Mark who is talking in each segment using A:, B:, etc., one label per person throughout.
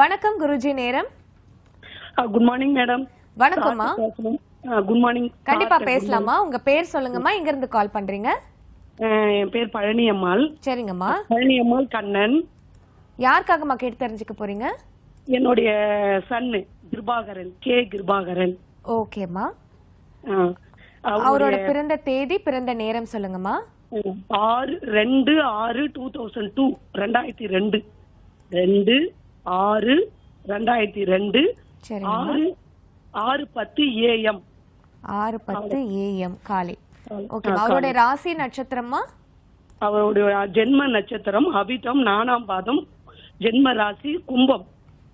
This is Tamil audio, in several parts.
A: வணக்கம் குருஜி நேரம்.
B: Good morning madam.
A: வணக்கம்மா.
B: Good morning.
A: கண்டிப்பா பேசலாமா? உங்க பேர் சொல்லுங்கம்மா, எங்க இருந்து கால் பண்றீங்க?
B: என் பேர் பழனி அம்மாள்.
A: சரிங்கம்மா.
B: பழனி அம்மாள் கண்ணன்.
A: யாருக்காகமா கேட்டு தெரிஞ்சுக்க போறீங்க?
B: என்னுடைய சன்னு கிருபாகரன், கே கிருபாகரன்.
A: ஓகேம்மா. அவரோட பிறந்த தேதி, பிறந்த நேரம் சொல்லுங்கம்மா.
B: 6/2/2002. 2002 2/6/2002 6:10 AM.
A: 6:10 AM காலை. ஓகே. அவருடைய ராசி நட்சத்திரமா?
B: அவருடைய ஜென்ம நட்சத்திரம் அவிட்டம் 4ஆம் பாதம், ஜென்ம ராசி கும்பம்.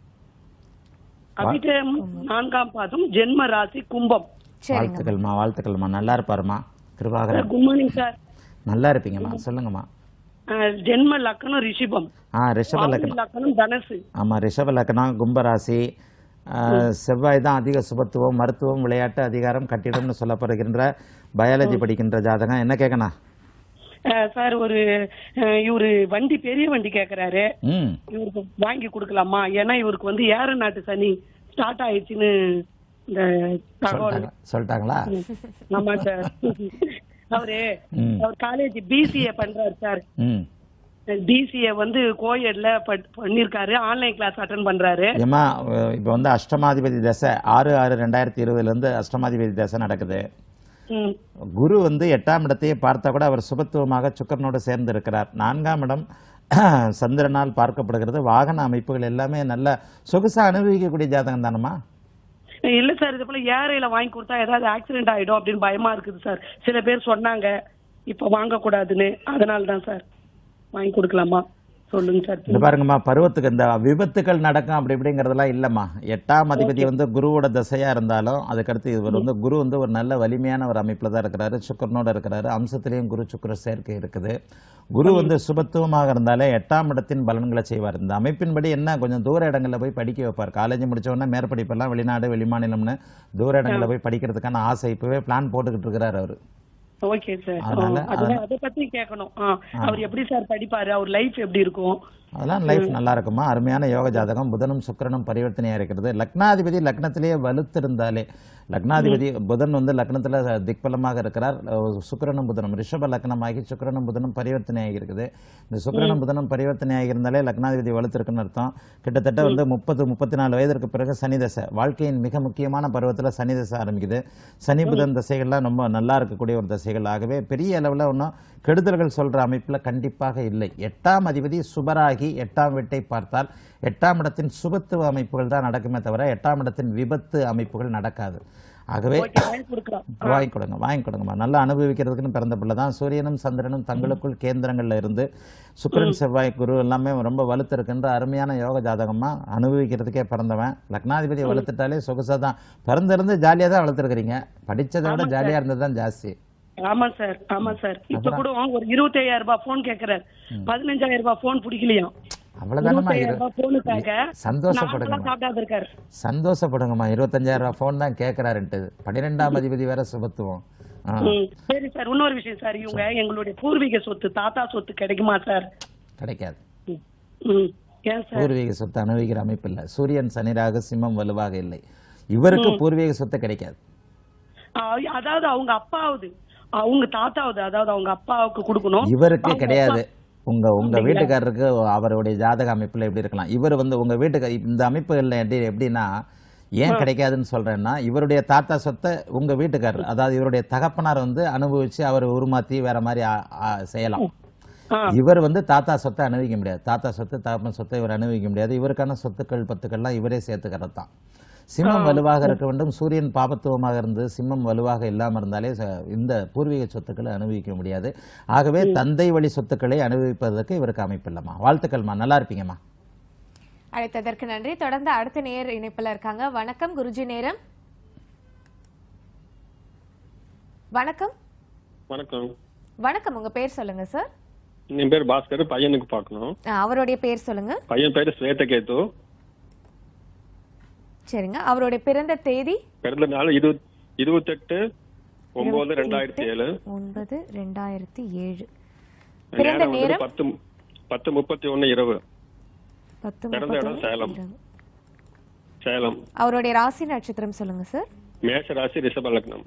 B: அவிட்டம் 4ஆம் பாதம், ஜென்ம ராசி கும்பம்.
C: வாழ்த்துக்கள்மா, வாழ்த்துக்கள்மா. நல்லா இருப்பாருமா கிருபாகரன்.
B: Good morning sir.
C: நல்லா இருப்பீங்கம்மா. சொல்லுங்கம்மா.
B: ஜென்ம லக்னம் ரிஷபம்.
C: ரிஷப
B: லக்னம் தனுசு.
C: ஆமா, ரிஷப லக்னம் கும்பராசி. செவ்வாய் தான் அதிக சுபத்துவம், மருத்துவம், விளையாட்டு, அதிகாரம், கட்டிடம்னு சொல்லப்படுகின்ற பயாலஜி படிக்கின்ற ஜாதகம். என்ன கேட்கணும்
B: சார்? இவரு வண்டி, பெரிய வண்டி கேக்குறாரு. இவருக்கு வாங்கி கொடுக்கலாமா? ஏன்னா இவருக்கு வந்து ஏற நாட்டு சனி ஸ்டார்ட் ஆயிடுச்சுன்னு இந்த தகவல்
C: சொல்லிட்டாங்களா?
B: ஆமா சார். அவர் காலேஜ் பிசிஏ பண்றாரு சார். பிசிஏ வந்து கோயட்ல பண்ணிருக்காரு. ஆன்லைன் கிளாஸ் அட்டெண்ட் பண்றாரு.
C: இப்ப வந்து அஷ்டமாதிபதி தசை 6/6/2020 இருந்து அஷ்டமாதிபதி தசை நடக்குது. குரு வந்து 8ஆம் இடத்தையே பார்த்தா கூட அவர் சுபத்துவமாக சுக்கிரனோடு சேர்ந்து இருக்கிறார். 4ஆம் இடம் சந்திரனால் பார்க்கப்படுகிறது. வாகன அமைப்புகள் எல்லாமே நல்ல சொகுசா அனுபவிக்கக்கூடிய ஜாதகம் தானம்மா?
B: இல்ல சார், இது போல ஏரையில வாங்கி கொடுத்தா ஏதாவது ஆக்சிடென்ட் ஆயிடும் அப்படின்னு பயமா இருக்குது சார். சில பேர் சொன்னாங்க இப்ப வாங்க கூடாதுன்னு. அதனாலதான் சார் வாங்கி கொடுக்கலாமா சொல்லுங்க சார்.
C: இந்த பாருங்கம்மா, பருவத்துக்கு இந்த விபத்துக்கள் நடக்கும் அப்படி இப்படிங்கிறதெல்லாம் இல்லம்மா. 8ஆம் அதிபதி வந்து குருவோட தசையா இருந்தாலும் அதுக்கடுத்து இவர் வந்து குரு வந்து ஒரு நல்ல வலிமையான ஒரு அமைப்புல தான் இருக்கிறாரு. சுக்கிரனோட இருக்கிறாரு. அம்சத்திலையும் குரு சுக்கிர சேர்க்கை இருக்குது. குரு வந்து சுபத்துவமாக இருந்தாலே 8ஆம் இடத்தின் பலன்களை செய்வார். இந்த அமைப்பின்படி என்ன, கொஞ்சம் தூர இடங்களில் போய் படிக்க வைப்பார். காலேஜ் முடிச்ச உடனே மேற்படிப்பெல்லாம் வெளிநாடு வெளிமாநிலம்னு தூர இடங்களில் போய் படிக்கிறதுக்கான ஆசை இப்பவே பிளான் போட்டுக்கிட்டு இருக்கிறார் அவரு.
B: Okay sir. அதை பத்தி கேட்கணும். அவர் எப்படி சார் படிப்பாரு? அவர் லைஃப் எப்படி இருக்கும்?
C: அதெல்லாம் லைஃப் நல்லா இருக்குமா. அருமையான யோக ஜாதகம். புதனும் சுக்கிரனும் பரிவர்த்தனையா இருக்கிறது. லக்னாதிபதி லக்னத்திலேயே வலுத்திருந்தாலே, லக்னாதிபதி புதன் வந்து லக்னத்துல திக்பலமாக இருக்கிறார். சுக்கிரனும் புதனும் ரிஷப லக்னமாகி சுக்கிரனும் புதனும் பரிவர்த்தனையாகி இருக்குது. இந்த சுக்கிரனும் புதனும் பரிவர்த்தனையாகி இருந்தாலே லக்னாதிபதி வலுத்திருக்குன்னு அர்த்தம். கிட்டத்தட்ட வந்து 30-34 வயதிற்கு பிறகு சனி தசை, வாழ்க்கையின் மிக முக்கியமான பருவத்தில் சனி தசை ஆரம்பிக்குது. சனி புதன் தசைகள்லாம் ரொம்ப நல்லா இருக்கக்கூடிய ஒரு தசைகள். ஆகவே பெரிய அளவில் ஒன்றும் கெடுதல்கள் சொல்ற அமைப்புல கண்டிப்பாக இல்லை. 8ஆம் அதிபதி சுபராகி 8ஆம் வீட்டை பார்த்தால் 8ஆம் இடத்தின் சுபத்துவ அமைப்புகள் தான் நடக்குமே தவிர 8ஆம் இடத்தின் விபத்து அமைப்புகள் நடக்காது. ஆகவே வாங்கி கொடுங்கம்மா. நல்லா அனுபவிக்கிறதுக்குன்னு பிறந்த பிள்ளை தான். சூரியனும் சந்திரனும் தங்களுக்குள் கேந்திரங்கள்ல இருந்து சுக்கிரன் செவ்வாய் குரு எல்லாமே ரொம்ப வலுத்து இருக்கின்ற அருமையான யோக ஜாதகமா. அனுபவிக்கிறதுக்கே பிறந்தவன். லக்னாதிபதி வலுத்துட்டாலே சொகுசா தான். பிறந்திருந்து ஜாலியா தான் வளர்த்துருக்கிறீங்க. படிச்சதை விட ஜாலியா இருந்தது தான் ஜாஸ்தி.
B: ஆமா சார், ஆமா சார். இப்ப கூட ஒரு 25,000 ரூபாய் போன் கேக்குறாரு. 15,000 ரூபாய் போன் பிடிக்கலையா?
C: அவ்வளவுதானமா. சந்தோஷப்படுங்கம்மா. 25,000 ரூபாய் போன் தான் கேட்கிறாருன்ட்டு. 12ஆம் அதிபதி வேற சுபத்துவம்.
B: சரி சார், இன்னொரு விஷயம் சார். இவங்க எங்களுடைய பூர்வீக சொத்து, தாத்தா சொத்து கிடைக்குமா சார்?
C: கிடைக்காது. பூர்வீக சொத்து அனுபவிக்கிற அமைப்பு இல்ல. சூரியன் சனி ராகு சிம்மம் வலுவாக இல்லை. இவருக்கு பூர்வீக சொத்து கிடைக்காது.
B: அதாவது அவங்க அப்பாவது, அவங்க தாத்தாவது, அதாவது அவங்க அப்பாவுக்கு கொடுக்கணும்.
C: இவருக்கு கிடையாது. உங்க வீட்டுக்காரருக்கு அவருடைய ஜாதக அமைப்புல எப்படி இருக்கலாம். இவர் வந்து உங்க வீட்டுக்கு இந்த அமைப்புகள்ல எப்படின்னா ஏன் கிடைக்காதுன்னு சொல்றேன்னா, இவருடைய தாத்தா சொத்தை உங்க வீட்டுக்காரர், அதாவது இவருடைய தகப்பனார் வந்து அனுபவிச்சு அவர் உருமாத்தி வேற மாதிரி செய்யலாம். இவர் வந்து தாத்தா சொத்தை அனுபவிக்க முடியாது. தாத்தா சொத்து தகப்பன் சொத்தை இவர் அனுபவிக்க முடியாது. இவருக்கான சொத்துக்கள் பத்துக்கள்லாம் இவரே சேர்த்துக்கிறது தான். சிம்மம் வலுவாக இருக்க வேண்டும். சூரியன் பாபத்துவமாக இருந்து சிம்மம் வலுவாக இல்லாமல் இருந்தாலே இந்த பூர்வீக சொத்துக்களை அனுபவிக்க முடியாது. ஆகவே தந்தை வழி சொத்துக்களை அனுபவிப்பதற்கு இவருக்கு அமைப்பு இல்லம்மா. வாழ்த்துக்கள்மா, நல்லா இருப்பீங்கம்மா.
A: அழைத்ததற்கு நன்றி. தொடர்ந்து அடுத்த நேர் இணைப்புல இருக்காங்க. வணக்கம் குருஜி நேரம். வணக்கம்.
D: வணக்கம்.
A: வணக்கம். உங்க பேர் சொல்லுங்க சார்.
D: என் பேர் பாஸ்கர். பையனுக்கு பார்க்கணும்.
A: அவருடைய பேர் சொல்லுங்க.
D: பையன் பேரு ஸ்வேதகேது.
A: சரிங்க. அவருடைய பிறந்த தேதி?
D: பிறந்த நாள் 28/9/2007.
A: 9/2007. பிறந்த நேரம்
D: 10:31 இரவு. பிறந்த இடம் சேலம். சேலம்.
A: அவருடைய ராசி நட்சத்திரம் சொல்லுங்க சார்.
D: மேஷ ராசி, ரிஷப லக்னம்.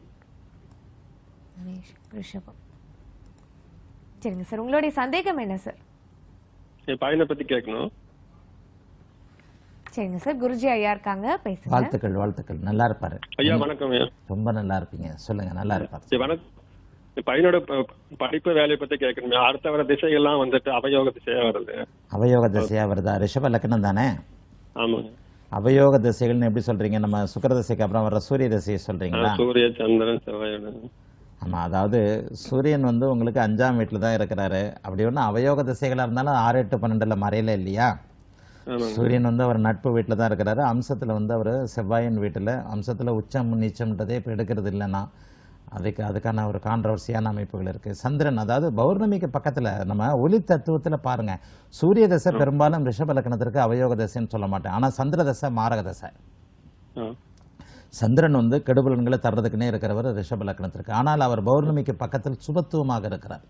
A: ரிஷபம். சரிங்க சார், உங்களுடைய சந்தேகம் என்ன சார்?
D: என் பையனை பத்தி கேட்கணும்.
A: சரிங்க சார், குருஜி ஐயா இருக்காங்க, பேசுங்க.
C: வாழ்த்துக்கள் வாழ்த்துக்கள், நல்லா இருப்பாரு.
D: ஐயா வணக்கம் ஐயா.
C: ரொம்ப நல்லா இருப்பீங்க, சொல்லுங்க. நல்லா இருப்பாரு.
D: வணக்கம். என் பையனோட படிப்பு வேலையை பத்தி கேட்கணும். அடுத்த வர திசைகள்லாம் வந்துட்டு அவயோக திசையா வருது.
C: அவயோக திசையா வருதா? ரிஷப லக்னம் தானே?
D: ஆமாங்க.
C: அவயோக திசைகள்னு எப்படி சொல்றீங்க? நம்ம சுக்கிர திசைக்கு அப்புறம் வர சூரிய திசையை சொல்றீங்களா?
D: சூரிய சந்திரன் செவ்வாயோட.
C: ஆமா, அதாவது சூரியன் வந்து உங்களுக்கு 5ஆம் வீட்டுல தான் இருக்கிறாரு. அப்படி ஒண்ணு அவயோக திசைகளா இருந்தாலும் 6, 8, 12 மறையில இல்லையா? சூரியன் வந்து அவர் நட்பு வீட்டில் தான் இருக்கிறாரு. அம்சத்தில் வந்து அவர் செவ்வாயின் வீட்டில், அம்சத்தில் உச்சம் நீச்சம்ன்றதே இப்போ எடுக்கிறது இல்லைன்னா அதுக்கான ஒரு கான்ட்ரவர்சியான அமைப்புகள் இருக்குது. சந்திரன், அதாவது பௌர்ணமிக்கு பக்கத்தில் நம்ம ஒளி தத்துவத்தில் பாருங்கள், சூரிய தசை பெரும்பாலும் ரிஷப லக்னத்திற்கு அவயோக தசைன்னு சொல்ல மாட்டேன். ஆனால் சந்திர தசை மாரக தசை. சந்திரன் வந்து கெடுபலன்களை தர்றதுக்குன்னே இருக்கிறவர் ரிஷப லக்னத்திற்கு. ஆனால் அவர் பௌர்ணமிக்கு பக்கத்தில் சுபத்துவமாக இருக்கிறார்.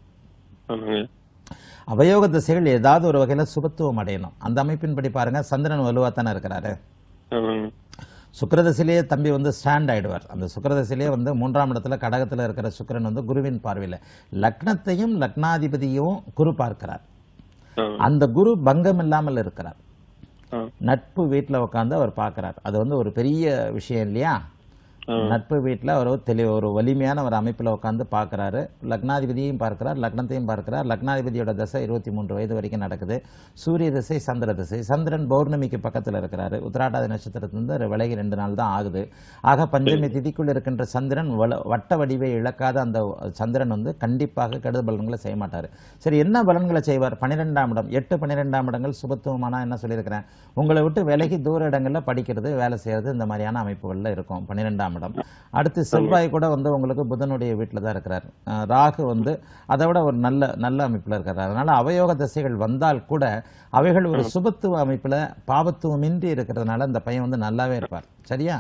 C: அவயோக திசைகள் ஏதாவது ஒரு வகையில சுபத்துவம் அடையணும். அந்த அமைப்பின்படி பாருங்க, சந்திரன் வலுவா தானே இருக்கிறாரு. சுக்கிரதசையிலேயே தம்பி வந்து ஸ்டாண்ட் ஆயிடுவார். அந்த சுக்கிரதசையிலேயே வந்து 3ஆம் இடத்துல கடகத்துல இருக்கிற சுக்கிரன் வந்து குருவின் பார்வையில லக்னத்தையும் லக்னாதிபதியும் குரு பார்க்கிறார். அந்த குரு பங்கம் இல்லாமல் இருக்கிறார். நட்பு வீட்டுல உட்காந்து அவர் பார்க்கிறார். அது வந்து ஒரு பெரிய விஷயம் இல்லையா? நட்பு வீட்டில் அவர் ஒரு வலிமையான ஒரு அமைப்பில் உட்காந்து பார்க்குறாரு. லக்னாதிபதியையும் பார்க்கிறார், லக்னத்தையும் பார்க்கிறார். லக்னாதிபதியோட தசை 23 வயது வரைக்கும் நடக்குது. சூரிய திசை, சந்திர திசை. சந்திரன் பௌர்ணமிக்கு பக்கத்தில் இருக்கிறாரு. உத்திராட்டாதி நட்சத்திரத்திலிருந்து விலகி 2 நாள் தான் ஆகுது. ஆக பஞ்சமி திதிக்குள் இருக்கின்ற சந்திரன் வட்ட வடிவை இழக்காத அந்த சந்திரன் வந்து கண்டிப்பாக கெடுதல் பலன்களை செய்ய மாட்டார். சரி, என்ன பலன்களை செய்வார்? 12ஆம் இடம், 8, 12ஆம் இடங்கள் சுபத்துவமானா என்ன சொல்லியிருக்கிறேன், உங்களை விட்டு விலகி தூர இடங்களில் படிக்கிறது, வேலை செய்யறது, இந்த மாதிரியான அமைப்புகளில் இருக்கும் 12ஆம். அடுத்து செவ்வாய் கூட வந்து உங்களுக்கு புதனுடைய வீட்டில் தான் இருக்கிறார். ராகு வந்து அதை விட ஒரு நல்ல அமைப்பில் இருக்கிறார். அதனால அவயோக திசைகள் வந்தால் கூட அவைகள் ஒரு சுபத்துவ அமைப்பில் பாவத்துவமின்றி இருக்கிறதுனால அந்த பையன் வந்து நல்லாவே இருப்பார். சரியா?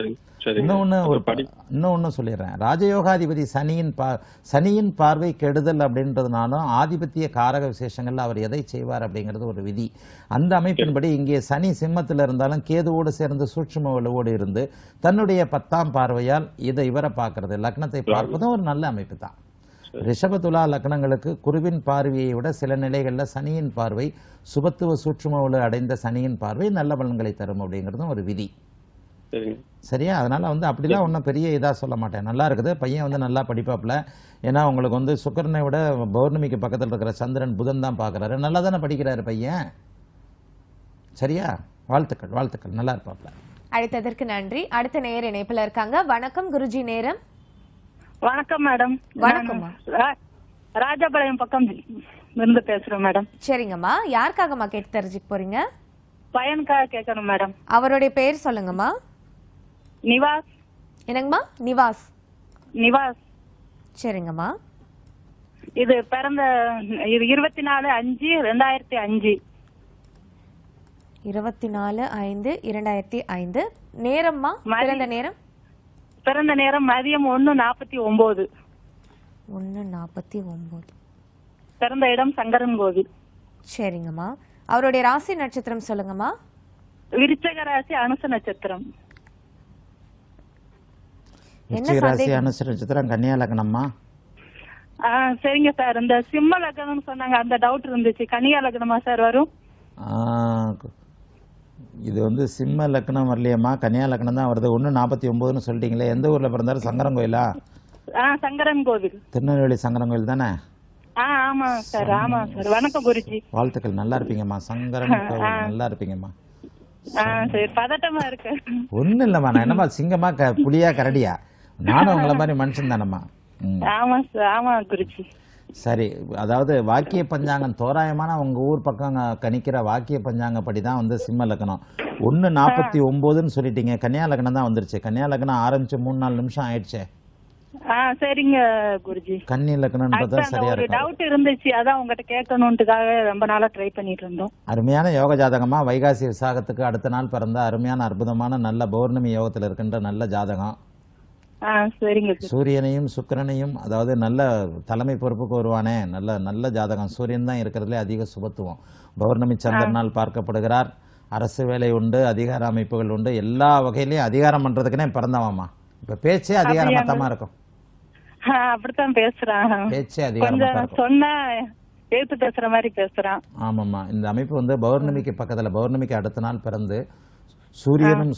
C: இன்னொன்னு சொல்லிடுறேன். ராஜயோகாதிபதி சனியின் பார்வை கெடுதல் அப்படின்றதுனாலும் ஆதிபத்திய காரக விசேஷங்கள்ல அவர் எதை செய்வார் அப்படிங்கிறது ஒரு விதி. அந்த அமைப்பின்படி இங்கே சனி சிம்மத்தில் இருந்தாலும் கேதுவோடு சேர்ந்து சூட்சும வலுவோடு இருந்து தன்னுடைய 10ஆம் பார்வையால் இவரை பார்க்கறது, லக்னத்தை பார்ப்பதும் ஒரு நல்ல அமைப்பு தான். ரிஷப துலா லக்னங்களுக்கு குருவின் பார்வையை விட சில நிலைகளில் சனியின் பார்வை, சுபத்துவ சூட்சும வலு அடைந்த சனியின் பார்வை நல்ல பலன்களை தரும் அப்படிங்கிறதும் ஒரு விதி. சரியா? அதனால வந்து அப்படிலாம் ஒன்றும் பெரிய இதாக சொல்ல மாட்டேன். நல்லா இருக்குது, பையன் வந்து நல்லா படிப்பாப்புல. ஏன்னா உங்களுக்கு வந்து சுக்கரனை விட பௌர்ணமிக்கு பக்கத்தில் இருக்கிற சந்திரன் புதன் தான் பார்க்குறாரு. நல்லா தானே படிக்கிறாரு பையன். சரியா? வாழ்த்துக்கள் வாழ்த்துக்கள், நல்லா இருப்பாப்புல.
A: அழைத்ததற்கு நன்றி. அடுத்த நேயர் இணைப்புல இருக்காங்க. வணக்கம் குருஜி. நேரம்.
E: வணக்கம் மேடம்.
A: வணக்கம்மா.
E: ராஜபாளையம் பக்கம் இருந்து பேசுறேன் மேடம்.
A: சரிங்கம்மா, யாருக்காகம்மா கேட்டு தெரிஞ்சுக்க போறீங்க?
E: பையனுக்காக கேட்கணும் மேடம்.
A: அவருடைய பேர் சொல்லுங்கம்மா.
E: நிவாஸ்.
A: என்னங்கம்மா? நிவாஸ்.
E: நிவாஸ்.
A: சரிங்கம்மா.
E: இது பிறந்த 24/5/2005.
A: 24/5/2005. நேரம்மா? பிறந்த நேரம்?
E: பிறந்த நேரம் மதியம் 1:49.
A: 1:49.
E: பிறந்த இடம் சங்கரன் கோவில்.
A: சரிங்கம்மா. அவருடைய ராசி நட்சத்திரம் சொல்லுங்கம்மா.
E: விருச்சக ராசி, அனுச நட்சத்திரம்.
C: அனுச நட்சத்திரம், கன்னியா லக்னம்மா.
E: சரிங்க சார். இந்த சிம்ம லக்னம் சொன்னாங்க, அந்த டவுட் இருந்துச்சு. கன்னியா லக்னமா சார் வரும்?
C: இது வந்து சிம்ம லக்னம் வரலையம்மா, கன்னியா லக்னம் தான் வருது. 1:49ன்னு சொல்லிட்டீங்களே. எந்த ஊர்ல பிறந்தாரு? சங்கரன் கோயிலா?
E: சங்கரன் கோவில்.
C: திருநெல்வேலி சங்கரன் கோயில் தானே?
E: ஆமா சார். ஆமா சார். வணக்கம் குருஜி.
C: வாழ்த்துக்கள், நல்லா இருப்பீங்கம்மா. சங்கரன் கோவில் நல்லா இருப்பீங்கம்மா.
E: பதட்டமா இருக்கு.
C: ஒண்ணும் இல்லம்மா, நான் என்னமா சிங்கமா புலியா கரடியா? நானும் உங்களை மாதிரி மனுஷன் தானம்மா.
E: ஆமா சார். ஆமா குருஜி.
C: சரி, அதாவது வாக்கிய பஞ்சாங்கம் தோராயமான உங்க ஊர் பக்கம் கணிக்கிற வாக்கிய பஞ்சாங்கப்படி தான் வந்து சிம்ம லக்னம். 1:49ன்னு சொல்லிட்டீங்க. கன்னியா லக்னம் தான் வந்துருச்சு. கன்னியா லக்னம் ஆரம்பிச்சு 3-4 நிமிஷம் ஆயிடுச்சு.
E: சரிங்க குருஜி.
C: கன்னி லக்னம் சரியா இருக்கு.
E: டவுட் இருந்துச்சு, அதான் உங்ககிட்ட கேட்கணும்ன்றதுக்காக ரொம்ப நாளா ட்ரை பண்ணிட்டு இருந்தோம்.
C: அருமையான யோக ஜாதகமா, வைகாசி விசாகத்துக்கு அடுத்த நாள் பிறந்த அருமையான அற்புதமான நல்ல பௌர்ணமி யோகத்தில் இருக்கின்ற நல்ல ஜாதகம்.
E: சரிங்க.
C: சூரியனையும் சுக்கிரனையும், அதாவது நல்ல தலைமை பொறுப்புக்கு வருவானே, நல்ல நல்ல ஜாதகம். சூரியன் தான் இருக்கிறதுலே அதிக சுபத்துவம். பௌர்ணமி சந்திரனால் பார்க்கப்படுகிறார். அரசு வேலை உண்டு, அதிகார அமைப்புகள் உண்டு, எல்லா வகையிலையும் அதிகாரம் பண்றதுக்குன்னே பிறந்தவாமா. இப்ப பேச்சே அதிகாரமத்தமா இருக்கும்.
E: அப்படித்தான் பேசுறான்.
C: பேச்சே அதிகாரமா
E: கொஞ்சம்
C: இருக்கும்.
E: சொன்னா எழுத்து பேசுற மாதிரி பேசுறான்.
C: ஆமாம்மா. இந்த அமைப்பு வந்து பௌர்ணமிக்கு பக்கத்துல, பௌர்ணமிக்கு அடுத்த நாள் பிறந்து சூரியனும்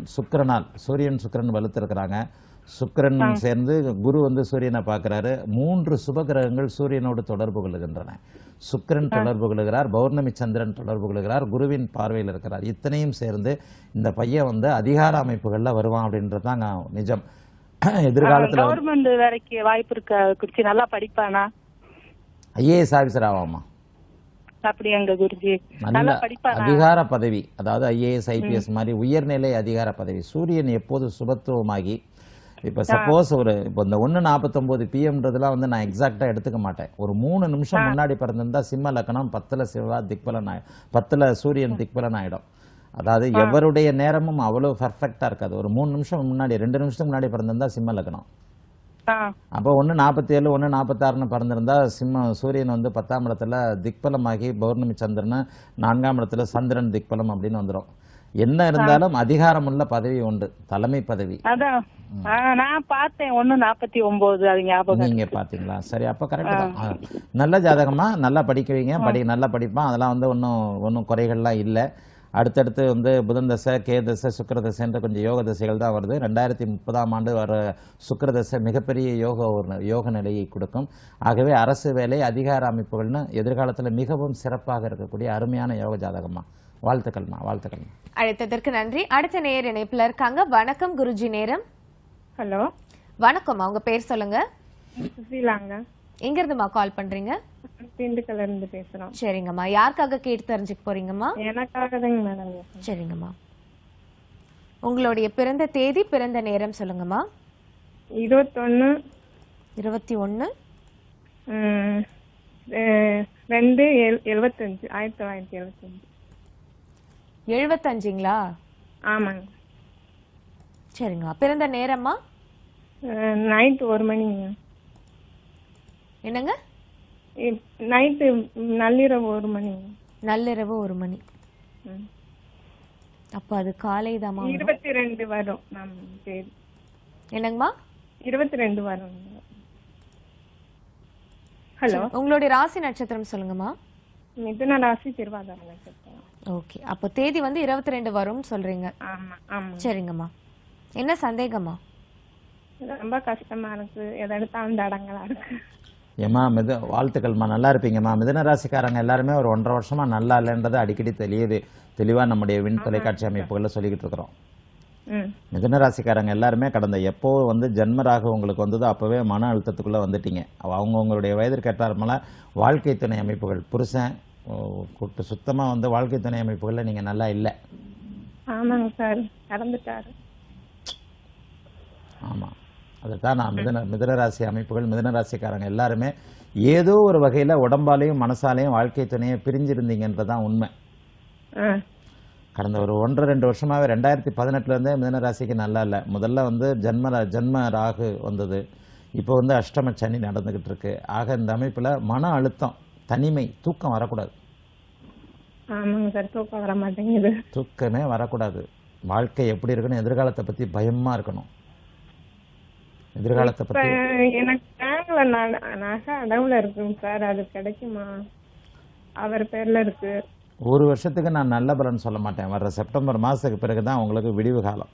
C: சூரியன் சுக்கிரன் வலுத்திருக்கிறாங்க. சுக்கிரன் சேர்ந்து குரு வந்து சூரியனை பார்க்கிறாரு. 3 சுபகிரகங்கள் சூரியனோடு தொடர்பு கொள்கின்றன. சுக்கிரன் தொடர்பு கொள்கிறார், பௌர்ணமி சந்திரன் தொடர்பு கொள்கிறார், குருவின் பார்வையில் இருக்கிறார். இத்தனையும் சேர்ந்து இந்த பையன் வந்து அதிகார அமைப்புகள்ல வருவான் அப்படின்றதுதான் நிஜம். எதிர்காலத்துல
E: கவர்மெண்ட் வேலைக்கு வாய்ப்பு இருக்கா குருஜி? நல்லா படிப்பானா?
C: IAS officer ஆவாமா.
E: அப்படியாங்க குருஜி? நல்லா படிப்பானா?
C: அதிகார பதவி, அதாவது ஐஏஎஸ் ஐபிஎஸ் மாதிரி உயர்நிலை அதிகார பதவி. சூரியன் எப்போது சுபத்துவமாகி, இப்ப சப்போஸ் இப்போ இந்த 1:49 PM வந்து நான் எக்ஸாக்டா எடுத்துக்க மாட்டேன். ஒரு 3 நிமிஷம் முன்னாடி பிறந்திருந்தா சிம்ம லக்னம் 10ல செவ்வாய் திக்பலன் 10ல சூரியன் திக்பலன் ஆயிடும். அதாவது எவருடைய நேரமும் அவ்வளவு பர்ஃபெக்டா இருக்காது. ஒரு 3 நிமிஷம் முன்னாடி, 2 நிமிஷத்துக்கு முன்னாடி பிறந்திருந்தா சிம்ம லக்னம். அப்போ 1:47 1:46 பிறந்திருந்தா சூரியன் வந்து 10ஆம் இடத்துல திக்பலமாகி பௌர்ணமி சந்திரன் 4ஆம் இடத்துல சந்திரன் திக்பலம் அப்படின்னு வந்துடும். என்ன இருந்தாலும் அதிகாரம் உள்ள பதவி உண்டு, தலைமை பதவி.
E: அதான் நான் பார்த்தேன் 1:49 அது ஞாபகம்.
C: நீங்க பாத்தீங்களா? சரி, அப்ப கரெக்ட் தான். நல்ல ஜாதகமா, நல்லா படிக்க வைங்க, நல்லா படிப்பான். அதெல்லாம் வந்து ஒன்றும் குறைகள்லாம் இல்லை. அடுத்தடுத்து வந்து புதன் தசை, கே தசை, சுக்கிர தசைன்ற கொஞ்சம் யோக தசைகள் தான் வருது. 2030ஆம் ஆண்டு வர சுக்கிர தசை மிகப்பெரிய யோக நிலையை கொடுக்கும். ஆகவே அரசு வேலை, அதிகார அமைப்புகள்னு எதிர்காலத்தில் மிகவும் சிறப்பாக இருக்கக்கூடிய அருமையான யோக ஜாதகமா. வாழ்த்துக்கள்மா, வாழ்த்துக்கள்மா.
A: அழைத்ததற்கு நன்றி. அடுத்த நேர் இணைப்புல இருக்காங்க. வணக்கம் குருஜி. நேரம்.
F: ஹலோ,
A: வணக்கம். அவங்க பேர் சொல்லுங்க.
F: சுசீலாங்க.
A: எங்க இருந்துமா கால் பண்றீங்க?
F: திண்டுக்கல்ல இருந்து பேசுறோம்.
A: சரிங்கம்மா. யாருக்காக கேட்டு தெரிஞ்சுக்க போறீங்கம்மா?
F: எனக்காக தாங்க மேடம்.
A: சரிங்கம்மா. உங்களுடைய பிறந்த தேதி, பிறந்த நேரம் சொல்லுங்கம்மா.
F: 21
A: 21
F: 2/75 1975.
A: 75ங்களா?
F: ஆமாங்க.
A: சரிங்கம்மா. பிறந்த நேரம்மா?
F: நைட்டு 1 மணிங்க.
A: என்னங்க?
F: நைட்டு நள்ளிரவு 1 மணிங்க.
A: நள்ளிரவு 1 மணி. அப்ப அது காலை தாமா?
F: 22 வரும். சரி.
A: என்னங்கம்மா?
F: 22 வரும். ஹலோ,
A: உங்களுடைய ராசி நட்சத்திரம் சொல்லுங்கம்மா.
F: மிதுன ராசி, திருவாதிரை நட்சத்திரம்.
A: ஓகே. அப்ப தேதி வந்து 22 வரும் சொல்றீங்க.
F: ஆமா ஆமா.
A: சரிங்கம்மா. என்ன சந்தேகமா?
F: ரொம்ப கஷ்டமா இருக்கு, எதை எடுத்தாலும் தடங்களா இருக்கு.
C: ஏமா வாழ்த்துக்கள்மா, நல்லா இருப்பீங்கம்மா. மிதுன ராசிக்காரங்க எல்லாருமே ஒரு 1.5 வருஷமா நல்லா இல்லைன்றது அடிக்கடி தெளிவா நம்முடைய விண் தொலைக்காட்சி அமைப்புகளில் சொல்லிக்கிட்டு இருக்கிறோம். மிதுன ராசிக்காரங்க எல்லாருமே கடந்த எப்போ வந்து ஜென்மராக உங்களுக்கு வந்ததோ அப்பவே மன அழுத்தத்துக்குள்ள வந்துட்டீங்க. அவங்களுடைய வயதிற்கு ஏற்றாற்போல வாழ்க்கை துணை அமைப்புகள், புருஷன் கூட்டு சுத்தமா வந்து வாழ்க்கை துணை அமைப்புகள்ல நீங்க நல்லா இல்லை.
F: ஆமாங்க சார், இறந்துட்டாரு.
C: ஆமா, அதுதான் நான் மிதுன ராசி அமைப்புகள், மிதுன ராசிக்காரங்க எல்லாருமே ஏதோ ஒரு வகையில உடம்பாலையும் மனசாலையும் வாழ்க்கை துணையை பிரிஞ்சிருந்தீங்கன்றதான் உண்மை. கடந்த ஒரு 1-2 வருஷமாவே 2018 இருந்தே மிதுன ராசிக்கு நல்லா இல்லை. முதல்ல வந்து ஜென்ம ராகு வந்தது, இப்போ வந்து அஷ்டம சனி நடந்துகிட்டு இருக்கு. ஆக இந்த அமைப்புல மன அழுத்தம், தனிமை, தூக்கம் வரக்கூடாது.
F: ஆமாங்க சார், தூக்கம் வர மாட்டேங்குது.
C: தூக்கமே வரக்கூடாது. வாழ்க்கை எப்படி இருக்குன்னு எதிர்காலத்தை பத்தி பயமா இருக்கணும். எதிர்காலத்தை பத்தி
F: எனக்கு பேங்க்ல நகை அடவுல இருக்குங்க சார், அது கிடைக்குமா? அவர் பேர்ல இருக்கு.
C: 1 வருஷத்துக்கு நான் நல்ல பலன் சொல்ல மாட்டேன். வர்ற செப்டம்பர் மாசத்துக்கு பிறகுதான் உங்களுக்கு விடிவு காலம்.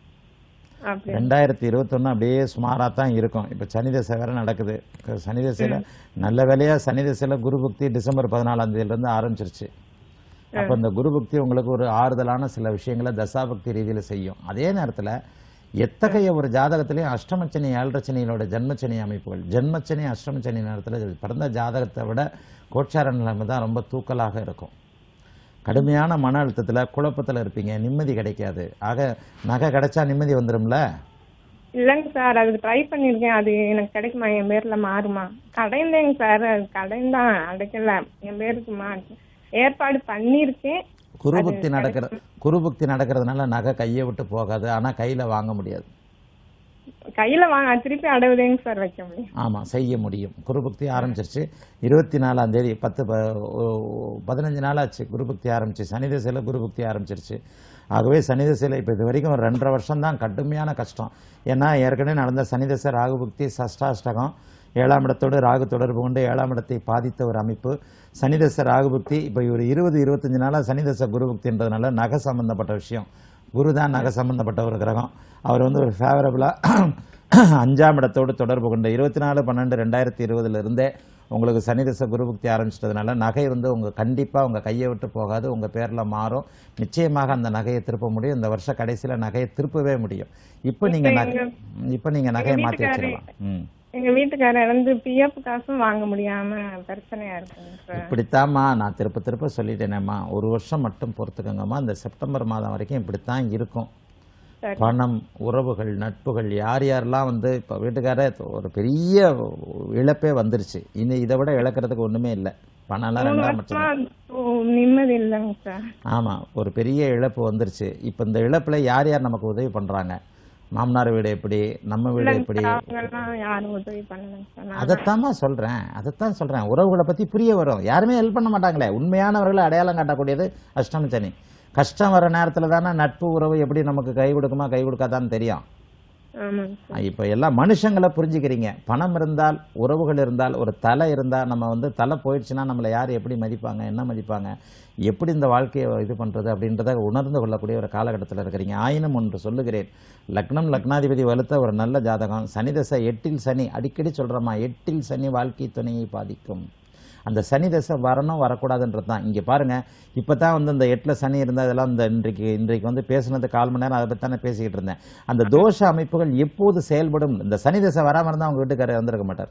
C: 2021 அப்படியே சுமாரா தான் இருக்கும். இப்ப சனி தசை வேற நடக்குது. சனி தசையில நல்ல வேலையா சனி தசையில குரு பக்தி டிசம்பர் 14ஆம் தேதியிலிருந்து ஆரம்பிச்சிருச்சு. அப்ப இந்த குரு பக்தி உங்களுக்கு ஒரு ஆறுதலான சில விஷயங்களை தசாபக்தி ரீதியில செய்யும். அதே நேரத்துல எத்தகைய ஒரு ஜாதகத்திலையும் அஷ்டமச்சனி, 7.5 சனியோட ஜென்மச்சனி அமைப்புகள், ஜென்மச்சனி அஷ்டமச்சனி நேரத்தில் பிறந்த ஜாதகத்தை விட கோட்சார நிலைமை தான் ரொம்ப தூக்கலாக இருக்கும். கடுமையான மன அழுத்தத்துல குழப்பத்துல இருப்பீங்க, நிம்மதி கிடைக்காது. ஆக நகை கிடைச்சா நிம்மதி வந்துடும்ல?
F: இல்லைங்க சார், அதுக்கு ட்ரை பண்ணிருக்கேன். அது எனக்கு கிடைக்குமா? என் பேர்ல மாறுமா? கடைந்தேங்க சார், அது கடைந்தான், அடைக்கல. என் பேருக்கு ஏற்பாடு பண்ணிருக்கேன். குருபக்தி நடக்கிறதுனால நகை கையை விட்டு போகாது, ஆனா கையில வாங்க முடியாது. கையில வாங்க திருப்பி அடவுதேங்க சார் வைக்க முடியும்.
C: ஆமாம், செய்ய முடியும். குருபக்தி ஆரம்பிச்சிருச்சு. 24ஆம் தேதி 15 நாளாச்சு குருபக்தி ஆரம்பிச்சு. சனி திசையில் குருபக்தி ஆரம்பிச்சிருச்சு. ஆகவே சனி திசையில் இப்போ இது வரைக்கும் ஒரு 2.5 வருஷம் தான் கடுமையான கஷ்டம். ஏன்னா ஏற்கனவே நடந்த சனி திசை ராகுபக்தி சஷ்டாஷ்டகம், 7ஆம் இடத்தோடு ராகு தொடர்பு கொண்டு 7ஆம் இடத்தை பாதித்த ஒரு அமைப்பு. சனி திசை ராகுபக்தி இப்போ ஒரு 20-25 நாளாக சனி திசை குருபக்தின்றதுனால நகை சம்பந்தப்பட்ட விஷயம். குரு தான் நகை சம்பந்தப்பட்ட ஒரு கிரகம். அவர் வந்து ஒரு ஃபேவரபுளாக 5ஆம் இடத்தோடு தொடர்பு கொண்டு 24/12/2020 இருந்தே உங்களுக்கு சனி திசை குருபக்தி ஆரம்பிச்சிட்டதுனால நகை வந்து உங்கள் கண்டிப்பாக உங்கள் கையை விட்டு போகாது, உங்கள் பேரில் மாறும். நிச்சயமாக அந்த நகையை திருப்ப முடியும். இந்த வருஷ கடைசியில் நகையை திருப்பவே முடியும். இப்போ நீங்கள் நகையை மாற்றி வச்சுக்கலாம்.
F: எங்க வீட்டுக்காரர் இருந்து பிஎஃப் காசும் வாங்க முடியாம பிரச்சனையா இருக்குங்க சார்.
C: இப்படித்தாம்மா நான் திருப்ப சொல்லிட்டேனேம்மா, ஒரு வருஷம் மட்டும் பொறுத்துக்கங்கம்மா. இந்த செப்டம்பர் மாதம் வரைக்கும் இப்படித்தான் இருக்கும். பணம், உறவுகள், நட்புகள், யாரெல்லாம் வந்து இப்போ வீட்டுக்காரர் ஒரு பெரிய இழப்பே வந்துருச்சு. இனி இதை விட இழக்கிறதுக்கு ஒண்ணுமே இல்லை. பணம்லாம் 2ஆம் பட்சம்
F: நிம்மதி இல்லைங்க சார். ஆமா,
C: ஒரு பெரிய இழப்பு வந்துருச்சு. இப்போ இந்த இழப்புல யார் யார் நமக்கு உதவி பண்றாங்க? மாமனார் வீடு எப்படி, நம்ம வீடு எப்படி? அதைத்தான் சொல்றேன். உறவுகளை பத்தி புரிய வரும். யாருமே ஹெல்ப் பண்ண மாட்டாங்களே. உண்மையானவர்களை அடையாளம் காட்டக்கூடியது அஷ்டம சனி. கஷ்டம் வர நேரத்துல தானே நட்பு உறவு எப்படி நமக்கு கை கொடுக்குமா கை கொடுக்காதான்னு தெரியும். இப்ப எல்லாம் மனுஷங்களை புரிஞ்சுக்கிறீங்க. பணம் இருந்தால், உறவுகள் இருந்தால், ஒரு தலை இருந்தால், நம்ம வந்து தலை போயிடுச்சுன்னா நம்மளை யார் எப்படி மதிப்பாங்க, என்ன மதிப்பாங்க, எப்படி இந்த வாழ்க்கையை இது பண்றது அப்படின்றத உணர்ந்து கொள்ளக்கூடிய ஒரு காலகட்டத்தில் இருக்கிறீங்க. ஆயினும் ஒன்று சொல்லுகிறேன், லக்னம் லக்னாதிபதி வலுத்த ஒரு நல்ல ஜாதகம். சனி தசை 8இல் சனி, அடிக்கடி சொல்றோமா, 8இல் சனி வாழ்க்கை துணையை பாதிக்கும். அந்த சனி தசை வரணும் வரக்கூடாதுன்றது தான். இங்கே பாருங்க, இப்போ தான் வந்து இந்த 8ல் சனி இருந்தால் அதெல்லாம் இந்த இன்றைக்கு வந்து பேசுனது 1/4 மணி நேரம் அதை பற்றி தானே பேசிக்கிட்டு இருந்தேன். அந்த தோஷ அமைப்புகள் எப்போது செயல்படும்? இந்த சனி தசை வராமல் இருந்தால் அவங்க வீட்டுக்காரர் வந்திருக்க மாட்டார்.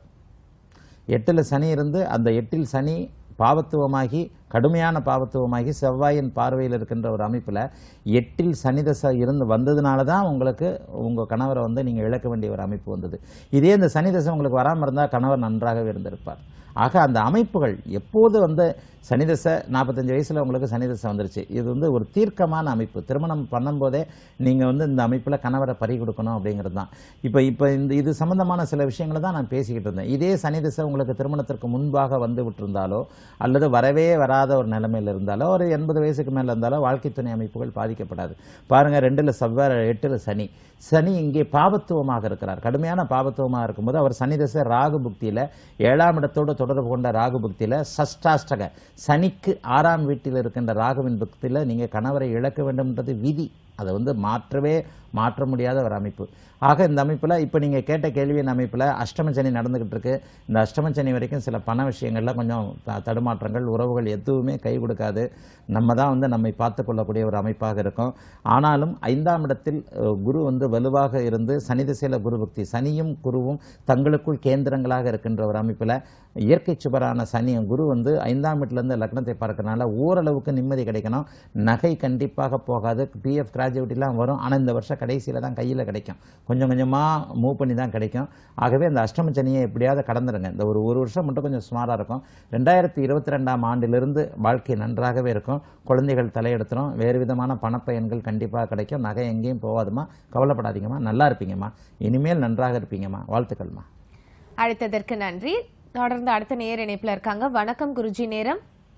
C: 8ல் சனி இருந்து அந்த 8ல் சனி பாவத்துவமாகி, கடுமையான பாவத்துவமாகி செவ்வாயின் பார்வையில் இருக்கின்ற ஒரு அமைப்பில் 8ல் சனி தசை இருந்து வந்ததுனால தான் உங்களுக்கு உங்கள் கணவரை வந்து நீங்கள் இழக்க வேண்டிய ஒரு அமைப்பு வந்தது. இதே இந்த சனி தசை உங்களுக்கு வராமல் இருந்தால் கணவர் நன்றாகவே இருந்திருப்பார். ஆக அந்த அமைப்புகள் எப்போது வந்து சனி தசை 45 வயசில் உங்களுக்கு சனி தசை வந்துருச்சு. இது வந்து ஒரு தீர்க்கமான அமைப்பு. திருமணம் பண்ணும்போதே நீங்கள் வந்து இந்த அமைப்பில் கணவரை பறி கொடுக்கணும் அப்படிங்கிறது தான். இப்போ இது சம்பந்தமான சில விஷயங்களை தான் நான் பேசிக்கிட்டு இருந்தேன். இதே சனி தசை உங்களுக்கு திருமணத்திற்கு முன்பாக வந்து விட்டிருந்தாலோ அல்லது வரவே வராத ஒரு நிலைமையில் இருந்தாலோ ஒரு 80 வயசுக்கு மேலே இருந்தாலோ வாழ்க்கை துணை அமைப்புகள் பாதிக்கப்படாது. பாருங்கள், 2ல் செவ்வாய், 8ல் சனி. சனி இங்கே பாவத்துவமாக இருக்கிறார். கடுமையான பாவத்துவமாக இருக்கும்போது அவர் சனி தசை ராகு புக்தியில் 7ஆம் இடத்தோடு தொடர்பு கொண்ட ராகு புக்தியில் சஷ்டாஷ்டக சனிக்கு 6ஆம் வீட்டில் இருக்கின்ற ராகுவின் புக்தியில் நீங்கள் கணவரை இழக்க வேண்டும்ன்றது விதி. அதை வந்து மாற்ற முடியாத ஒரு அமைப்பு. ஆக இந்த அமைப்பில் இப்போ நீங்கள் கேட்ட கேள்வியின் அமைப்பில் அஷ்டமச்சனி நடந்துகிட்டு இருக்கு. இந்த அஷ்டமச்சனி வரைக்கும் சில பண விஷயங்களில் கொஞ்சம் தடுமாற்றங்கள், உறவுகள் எதுவுமே கை கொடுக்காது. நம்ம தான் வந்து நம்மை பார்த்து கொள்ளக்கூடிய ஒரு அமைப்பாக இருக்கும். ஆனாலும் 5ஆம் இடத்தில் குரு வந்து வலுவாக இருந்து சனி திசையில் குரு பக்தி, சனியும் குருவும் தங்களுக்குள் கேந்திரங்களாக இருக்கின்ற ஒரு அமைப்பில் இயற்கை சுபரான சனி குரு வந்து 5ஆம் வீட்டிலேருந்து லக்னத்தை பார்க்கறதுனால ஓரளவுக்கு நிம்மதி கிடைக்கணும். நகை கண்டிப்பாக போகாது. பிஎஃப் கிராஜுவிட்டிலாம் வரும். ஆனால் இந்த வருஷம் கடைசியில் தான் கையில் கிடைக்கும். கொஞ்சம் கொஞ்சமாக மூவ் பண்ணி தான் கிடைக்கும். ஆகவே இந்த அஷ்டம சனியை எப்படியாவது கடந்துருங்க. இந்த ஒரு வருஷம் மட்டும் கொஞ்சம் சுமாராக இருக்கும். 2022ஆம் ஆண்டிலிருந்து வாழ்க்கை நன்றாகவே இருக்கும். குழந்தைகள் தலையெடுத்துரும். வேறு விதமான பணப்பயன்கள் கண்டிப்பாக கிடைக்கும். நகை எங்கேயும் போகாதுமா, கவலைப்படாதீங்கம்மா, நல்லா இருப்பீங்கம்மா, இனிமேல் நன்றாக இருப்பீங்கம்மா. வாழ்த்துக்கள்மா.
A: அழைத்ததற்கு நன்றி. தொடர்ந்து அடுத்த நேர் இணைப்புல இருக்காங்க. வணக்கம் குருஜி. நேரம்.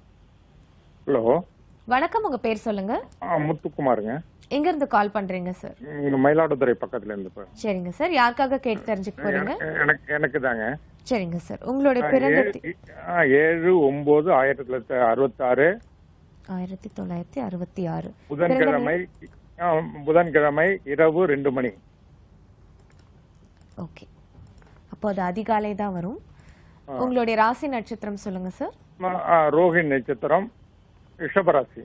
G: ஹலோ,
A: வணக்கம். உங்க பேர் சொல்லுங்க.
G: முத்துக்குமாருங்க.
A: எங்க இருந்து கால் பண்றீங்க சார்?
G: மயிலாடுதுறை பக்கத்துல இருந்து.
A: சரிங்க சார், யாருக்காக கேட்டு தெரிஞ்சுக்க போறீங்க?
G: எனக்கு தாங்க.
A: சரிங்க சார், உங்களுடைய பிறந்த
G: 7/9/1966
A: 1966
G: புதன்கிழமை இரவு 2 மணி.
A: ஓகே, அப்போ அது அதிகாலை தான் வரும். உங்களுடைய ராசி நட்சத்திரம் சொல்லுங்க சார்.
G: ரோஹிணி நட்சத்திரம், ரிஷபராசி.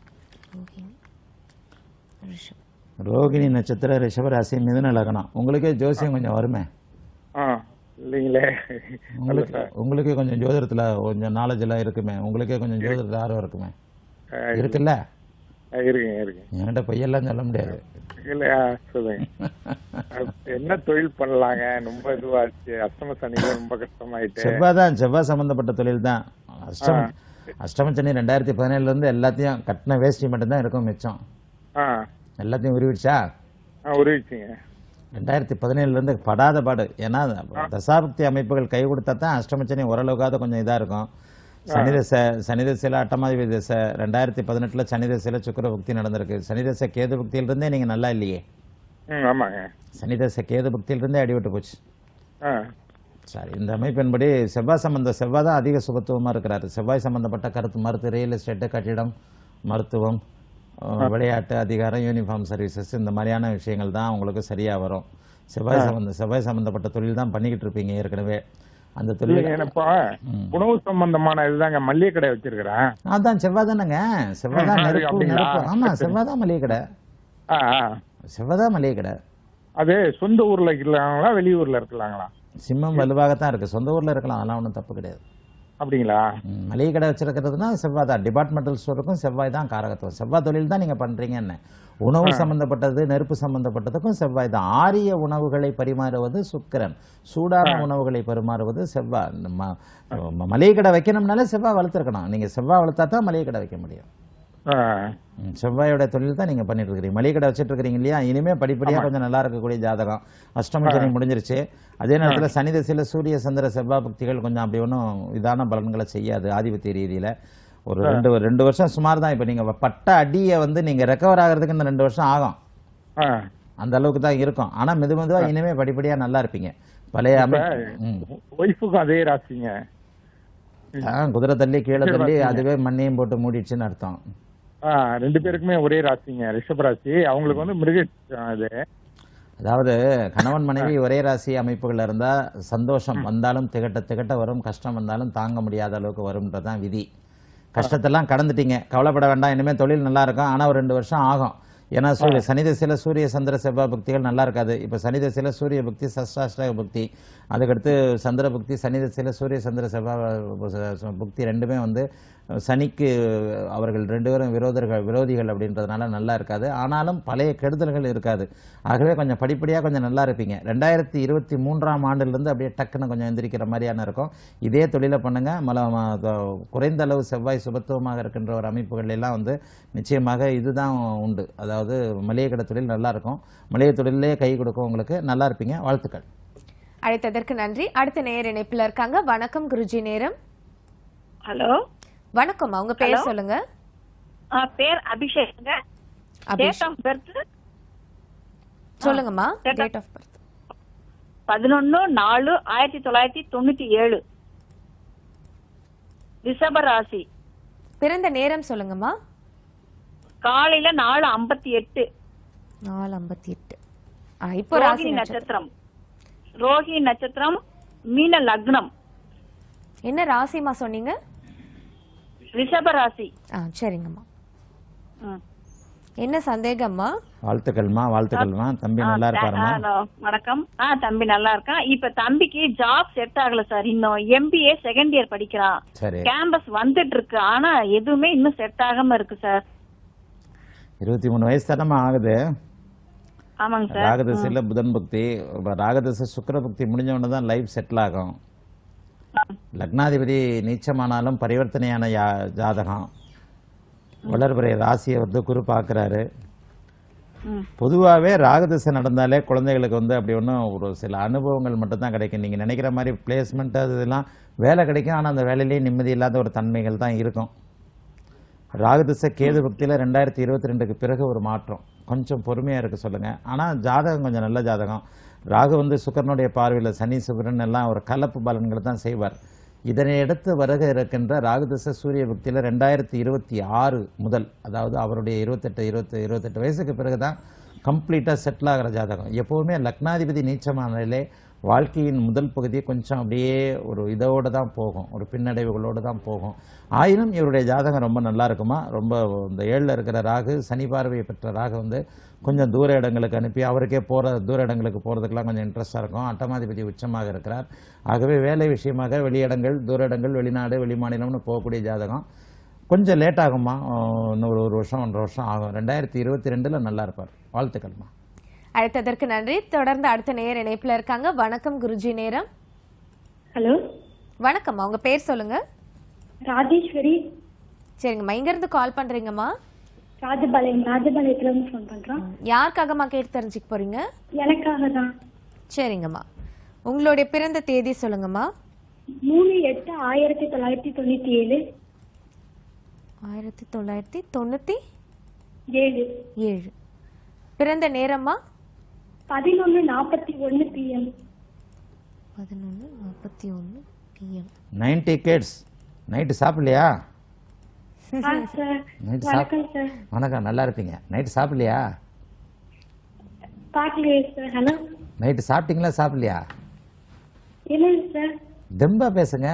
C: ரோகிணி நட்சத்திரம், ரிஷபராசி, மிதுன லக்னம். உங்களுக்கே ஜோசியம் கொஞ்சம் வருமே
G: இல்லைங்களே?
C: உங்களுக்கே கொஞ்சம் ஜோதிடத்துல கொஞ்சம் நாலேஜ் எல்லாம் இருக்குமே. உங்களுக்கே கொஞ்சம் ஜோதிடத்துல ஆர்வம் இருக்குமே. இருக்குல்ல?
G: இருக்கு.
C: என்கிட்ட பொய்யெல்லாம் சொல்ல முடியாது.
G: என்ன தொழில் பண்ணலாங்க? ரொம்ப இதுவாச்சு. அஷ்டம சனி ரொம்ப கஷ்டமாயிட்டு.
C: செவ்வாய் சம்பந்தப்பட்ட தொழில் தான். அஷ்டம சனி 2017 இருந்து எல்லாத்தையும் கட்டின வேஷ்டி மட்டும்தான் இருக்கும் மிச்சம். எல்லாத்தையும் உருவிடுச்சா?
G: உருவிச்சுங்க.
C: 2017 படாத பாடு. ஏன்னா தசாபக்தி அமைப்புகள் கை கொடுத்தா தான் அஷ்டமச்சனி ஓரளவுக்காவது கொஞ்சம் இதாக இருக்கும். சனிதசையில் அட்டமாதிபதி தசை 2018 சனிதசையில் சுக்கிரபக்தி நடந்திருக்கு. சனிதசை கேது பக்தியிலிருந்தே நீங்கள் நல்லா இல்லையே?
G: ஆமாங்க.
C: சனிதசை கேது பக்தியிலிருந்தே அடிவிட்டு போச்சு. சரி, இந்த அமைப்பின்படி செவ்வாய் தான் அதிக சுபத்துவமாக இருக்கிறாரு. செவ்வாய் சம்பந்தப்பட்ட கருத்து ரியல் எஸ்டேட்டு, கட்டிடம், மருத்துவம், விளையாட்டு, அதிகாரம், யூனிஃபார்ம் சர்வீசஸ், இந்த மாதிரியான விஷயங்கள் தான் உங்களுக்கு சரியாக வரும். செவ்வாய் சம்பந்தப்பட்ட தொழில் தான் பண்ணிக்கிட்டு இருப்பீங்க ஏற்கனவே. அந்த தொழில்
G: உணவு சம்பந்தமான இதுதாங்க. மல்லிகை கடை வச்சிருக்கிறேன்.
C: அதான் செவ்வாய் தானேங்க. செவ்வாய் தான் நெருப்பு. ஆமா, செவ்வாய் தான் மளிகை கடை. செவ்வாய் தான் மளிகை கடை. அது
G: சொந்த ஊர்ல இருக்கலாங்களா, வெளியூர்ல இருக்கலாங்களா?
C: சிம்மம் வலுவாகத்தான் இருக்கு. சொந்த ஊர்ல இருக்கலாம், அதெல்லாம் ஒன்றும் தப்பு கிடையாது.
G: அப்படிங்களா?
C: மளிகை கடை வச்சிருக்கிறதுனா செவ்வாய் தான். டிபார்ட்மெண்டல் ஸ்டோருக்கும் செவ்வாய் தான் காரகத்துவம். செவ்வாய் தொழில் தான் நீங்க பண்றீங்க. என்ன உணவு சம்பந்தப்பட்டது, நெருப்பு சம்பந்தப்பட்டதுக்கும் செவ்வாய் தான். ஆரிய உணவுகளை பரிமாறுவது சுக்கிரன், சூடான உணவுகளை பரிமாறுவது செவ்வாய். மளிகை கடை வைக்கணும்னாலே செவ்வாய் வளர்த்துருக்கணும். நீங்க செவ்வாய் வளர்த்தா தான் மளிகை கடை வைக்க முடியும். செவ்வாயோட தொழில் தான் நீங்க பண்ணிட்டு இருக்கிறீங்க. மளிகை கடை வச்சுட்டு இருக்கிறீங்க இல்லையா? இனிமே படிப்படியா கொஞ்சம் நல்லா இருக்கக்கூடிய ஜாதகம். அஷ்டமச்சனி முடிஞ்சிருச்சு. அதே நேரத்தில் சனி திசையில சூரிய சந்திர செவ்வாய் பக்திகள் கொஞ்சம் அப்படி ஒன்றும் இதான பலன்களை செய்யாது ஆதிபத்திய ரீதியில. ஒரு 2 வருஷம் சுமார் தான். இப்போ நீங்க பட்ட அடியை நீங்க ரெக்கவர் ஆகிறதுக்கு இந்த 2 வருஷம் ஆகும். அந்த அளவுக்கு தான் இருக்கும். ஆனா மெதுவா இனிமே படிப்படியா நல்லா இருப்பீங்க. பழைய
G: ஒய்ஃபுக்கும் அதே ராசிங்க.
C: குதிரை தள்ளி கீழே தள்ளி அதுவே மண்ணையும் போட்டு மூடிடுச்சுன்னு அர்த்தம்.
G: 2 பேருக்குமே ஒரே ராசிங்க, ரிஷப ராசி. அவங்களுக்கு மிருக
C: அதாவது கணவன் மனைவி ஒரே ராசி அமைப்புகள் இருந்தா சந்தோஷம் வந்தாலும் திகட்ட வரும், கஷ்டம் வந்தாலும் தாங்க முடியாத அளவுக்கு வரும்ன்றதான் விதி. கஷ்டத்தெல்லாம் கடந்துட்டீங்க, கவலைப்பட வேண்டாம். இனிமேல் தொழில் நல்லா இருக்கும். ஆனால் ஒரு 2 வருஷம் ஆகும். ஏன்னா சனி திசையில் சூரிய சந்திர செவ்வாய் பக்திகள் நல்லா இருக்காது. இப்போ சனி திசையில் சூரிய பக்தி, சஷ்டாஷ்டக பக்தி, அதுக்கடுத்து சந்திர பக்தி. சனி திசையில் சூரிய சந்திர செவ்வாய் பக்தி ரெண்டுமே சனிக்கு அவர்கள் 2 பேரும் விரோதிகள் அப்படின்றதுனால நல்லா இருக்காது. ஆனாலும் பழைய கெடுதல்கள் இருக்காது. ஆகவே கொஞ்சம் படிப்படியாக கொஞ்சம் நல்லா இருப்பீங்க. 2023ஆம் ஆண்டிலிருந்து அப்படியே டக்குன்னு கொஞ்சம் எந்திரிக்கிற மாதிரியான இருக்கும். இதே தொழிலை பண்ணுங்க. குறைந்த அளவு செவ்வாய் சுபத்துவமாக இருக்கின்ற ஒரு அமைப்புகள் எல்லாம் நிச்சயமாக இதுதான் உண்டு. அதாவது மளிகை கடை தொழில் நல்லா இருக்கும். மளிகை தொழிலே கை கொடுக்கும் உங்களுக்கு. நல்லா இருப்பீங்க. வாழ்த்துக்கள்.
A: அழைத்ததற்கு நன்றி. அடுத்த நேர் இணைப்பில் இருக்காங்க. வணக்கம் குருஜி. நேரம்.
H: ஹலோ,
A: வணக்கம். உங்க பேர் சொல்லுங்க.
H: பேர் அபிஷேக்ங்க. டேட் ஆஃப் பர்த்
A: சொல்லுங்கம்மா. Date of birth
H: 11/4/1997. ரிஷப ராசி.
A: பிறந்த நேரம் சொல்லுங்கம்மா.
H: காலையில 4:58.
A: 4:58. இப்போ ராசி
H: நட்சத்திரம் ரோஹிணி நட்சத்திரம், மீன லக்னம்.
A: என்ன ராசிமா சொன்னீங்க?
H: ரிஷப ராசி.
A: சரிங்கம்மா. என்ன சந்தேகம்மா?
C: வாழ்த்துக்கள்மா. தம்பி நல்லா இருக்காருமா?
H: வணக்கம். தம்பி நல்லா இருக்கான். இப்ப தம்பிக்கு ஜாப் செட் ஆகல சார். இன்னும் MBA செகண்ட் இயர் படிக்கிறான். கேம்பஸ் வந்துட்டு இருக்கு. ஆனா எதுவுமே இன்னும் செட் ஆகாம இருக்கு சார்.
C: 23 வயசு தானமா ஆகுது.
H: ஆமாங்க சார்.
C: ராகதசையில புதன் பக்தி, ராகதசை சுக்கிர பக்தி முடிஞ்ச உடனே தான் லைஃப் செட்டில் ஆகும். லக்னாதிபதி நீச்சமானாலும் பரிவர்த்தனையான ஜாதகம். வளர்பிறை ராசியை குரு பார்க்கிறாரு. பொதுவாகவே ராகதசை நடந்தாலே குழந்தைகளுக்கு அப்படி ஒன்றும் ஒரு சில அனுபவங்கள் மட்டும் தான் கிடைக்கும். நீங்கள் நினைக்கிற மாதிரி பிளேஸ்மெண்ட் அதெல்லாம் வேலை கிடைக்கும். ஆனால் அந்த வேலையிலேயே நிம்மதி இல்லாத ஒரு தன்மைகள் தான் இருக்கும். ராகதசை கேது பக்தியில் 2022க்கு பிறகு ஒரு மாற்றம். கொஞ்சம் பொறுமையாக இருக்க சொல்லுங்கள். ஆனால் ஜாதகம் கொஞ்சம் நல்ல ஜாதகம். ராகு சுக்கரனுடைய பார்வையில் சனி சுக்கரன் எல்லாம் ஒரு கலப்பு பலன்களை தான் செய்வார். இதனை அடுத்து வருக இருக்கின்ற ராகுதசை சூரிய பக்தியில் 2026 முதல், அதாவது அவருடைய 28 வயசுக்கு பிறகு தான் கம்ப்ளீட்டாக செட்டில் ஆகிற ஜாதகம். எப்போவுமே லக்னாதிபதி நீச்சமானாலே வாழ்க்கையின் முதல் பகுதி கொஞ்சம் அப்படியே ஒரு இதோடு தான் போகும், ஒரு பின்னடைவுகளோடு தான் போகும். ஆயினும் இவருடைய ஜாதகம் ரொம்ப நல்லா இருக்குமா. ரொம்ப இந்த 7ல் இருக்கிற ராகு, சனி பார்வையை பெற்ற ராகு கொஞ்சம் தூர இடங்களுக்கு அனுப்பி அவருக்கே தூர இடங்களுக்கு போகிறதுக்கெல்லாம் கொஞ்சம் இன்ட்ரெஸ்டாக இருக்கும். அட்டமாதிபதி உச்சமாக இருக்கிறார். ஆகவே வேலை விஷயமாக வெளியிடங்கள், தூர இடங்கள், வெளிநாடு, வெளிமாநிலம்னு போகக்கூடிய ஜாதகம். கொஞ்சம் லேட் ஆகுமா. இன்னொரு 1 வருஷம் 1.5 வருஷம் ஆகும். 2022ல் நல்லா இருப்பார். வாழ்த்துக்கள்மா.
A: அழைத்ததற்கு நன்றி. தொடர்ந்து அடுத்த நேர் இணைப்புல இருக்காங்க. வணக்கம் குருஜி. நேரம்.
I: ஹலோ,
A: வணக்கம்மா. உங்க பேர் சொல்லுங்க.
I: ராஜேஸ்வரி.
A: சரிங்கம்மா. எங்க இருந்து கால் பண்றீங்கம்மா?
I: ராஜபாளையத்துல இருந்து ஃபோன் பண்றோம்.
A: யாருக்காகமா கேட்டு தெரிஞ்சுக்க போறீங்க?
I: எனக்காக தான்.
A: சரிங்கம்மா, உங்களுடைய பிறந்த தேதி சொல்லுங்கம்மா.
I: 3/8/1997.
A: 1997. பிறந்த நேரம்மா?
I: 11:41 PM.
A: 11:41 PM.
C: 90 kids. நைட்டு சாப்பிடலையா? நைட்டு வணக்கம், நல்லா இருப்பீங்க. நைட்டு சாப்பிடலையா? நைட்டு சாப்பிட்டீங்களா சாப்பிடலையா? தெம்பா பேசுங்க.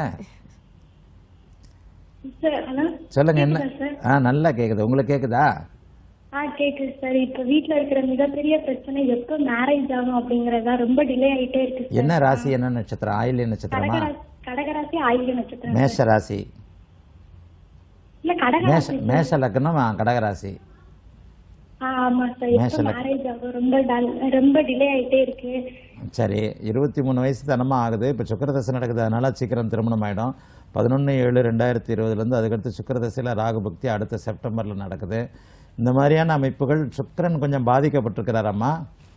C: சொல்லுங்க என்ன? நல்லா கேக்குது. உங்களுக்கு கேக்குதா?
I: கேக்குது சார். இப்ப வீட்ல இருக்கிற மிகப்பெரிய பிரச்சனை எப்ப மேரேஜ் ஆகும் அப்படிங்கறதா ரொம்ப டிலே ஆயிட்டே இருக்கு.
C: என்ன ராசி, என்ன நட்சத்திரம்? ஆயில்ய நட்சத்திரமா?
I: கடகராசி ஆயில்ய நட்சத்திரம்.
C: மேஷ ராசி.
I: இல்ல கடகராசி.
C: மேஷ லக்னம் கடகராசி.
I: ஆமா சார். எப்ப மேரேஜ் ஆகும் ரொம்ப டிலே ஆயிட்டே இருக்கு.
C: சரி, 23 வயசு தனமா ஆகுது. இப்ப சுக்கிரதசை நடக்குது, அதனால சீக்கிரம் திருமணம் ஆயிடும். 11/7/2020 இருந்து அதுக்கடுத்து சுக்கிரதசையில ராகு பக்தி அடுத்த செப்டம்பர்ல நடக்குது. இந்த மாதிரியான அமைப்புகள் சுக்கிரன் கொஞ்சம் பாதிக்கப்பட்டிருக்கிறாரம்மா.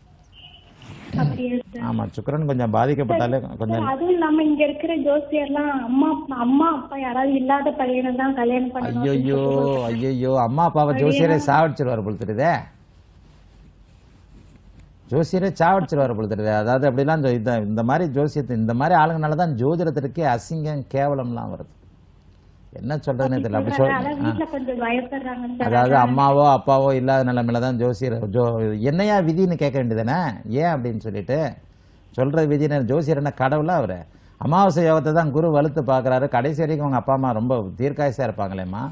C: ஆமா, சுக்கிரன் கொஞ்சம் பாதிக்கப்பட்டாலே கொஞ்சம்.
I: அதுவும் இல்லாம இங்க இருக்கிற ஜோசியர்லாம் அம்மா அப்பா யாராவது இல்லாத பையனை தான் கல்யாணம் பண்ணணும்.
C: ஐயோ அம்மா அப்பாவை ஜோசியரை சாவடிச்சிருவார் போல தெரியுதே. ஜோசியரை சாவடிச்சிருவார் போல தெரியுது. அதாவது அப்படிலாம் இந்த மாதிரி ஜோசியத்தை இந்த மாதிரி ஆளுங்கனால தான் ஜோதிடத்திற்கே அசிங்கம் கேவலம்லாம் வருது. என்ன சொல்றதுன்னு தெரியல. அப்படி அதாவது அம்மாவோ அப்பாவோ இல்லாத நிலைமையில தான் ஜோசியர் என்னையா விதின்னு கேட்க வேண்டியதானே, ஏன் அப்படின்னு சொல்லிட்டு சொல்ற விதின்னு. ஜோசியர் என்ன கடவுளா? அவரு அமாவாசை யோகத்தை தான் குரு வலுத்து பாக்குறாரு. கடைசி வரைக்கும் அவங்க அப்பா அம்மா ரொம்ப தீர்க்காயசா இருப்பாங்களேம்மா.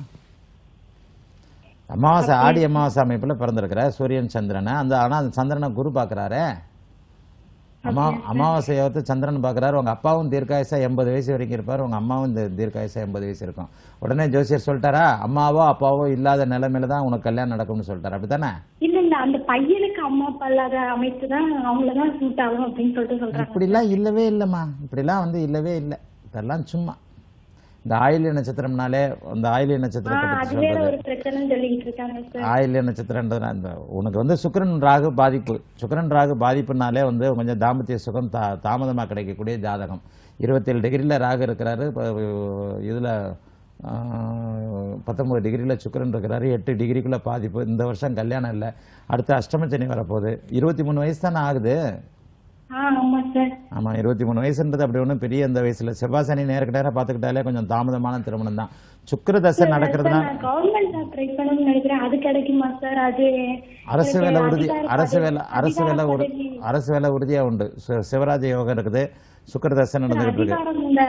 C: அமாவாசை ஆடி அமாவாசை அமைப்புல பிறந்திருக்கிற சூரியன் சந்திரனை ஆனா அந்த சந்திரனை குரு பாக்குறாரு. அமாவாசை யோகத்தை சந்திரன் பாக்குறாரு. உங்க அப்பாவும் தீர்க்காயசா 80 வயசு வரைக்கும் இருப்பாரு, உங்க அம்மாவும் தீர்க்காயசா 80 வயசு இருக்கும். உடனே ஜோசியர் சொல்லிட்டாரா, அம்மாவோ அப்பாவோ இல்லாத நிலைமையில தான் உனக்கு கல்யாணம் நடக்கும்னு சொல்லிட்டாரு. அப்படித்தானே?
I: இல்ல அந்த பையனுக்கு அம்மா அப்பா இல்லாத அமைப்பு தான் அவங்களதான் சூட் ஆகும் அப்படின்னு சொல்லிட்டு சொல்றாங்க.
C: இப்படிலாம் இல்லவே இல்லம்மா. இப்படிலாம் இல்லவே இல்லை. இதெல்லாம் சும்மா இந்த ஆயில்ய நட்சத்திரம்னாலே அந்த ஆயில்ய நட்சத்திரம் ஆயில்ய நட்சத்திரம்ன்றது உனக்கு சுக்கிரன் ராகு பாதிப்பு. சுக்கிரன் ராகு பாதிப்புனாலே கொஞ்சம் தாம்பத்திய சுகம் தாமதமாக கிடைக்கக்கூடிய ஜாதகம். 27 டிகிரியில் ராகு இருக்கிறாரு. இதில் 19 டிகிரியில் சுக்கிரன் இருக்கிறாரு. 8 டிகிரிக்குள்ள பாதிப்பு. இந்த வருஷம் கல்யாணம் இல்லை. அடுத்து அஷ்டமச்சனி வரப்போகுது. 23 வயசு தானே ஆகுது. ஆமா, 23 வயசுன்றது அப்படி ஒன்றும் பெரிய இந்த வயசுல. செவ்வாய் சனி நேருக்கு நேரம் பார்த்துக்கிட்டாலே கொஞ்சம் தாமதமான திருமணம் தான். சுக்கிர தசை நடக்கிறதுனால அரசு வேலை உறுதியா உண்டு. சிவராஜ யோகம் இருக்குது. சுக்கிர தசை நடந்துகிட்டு இருக்கு.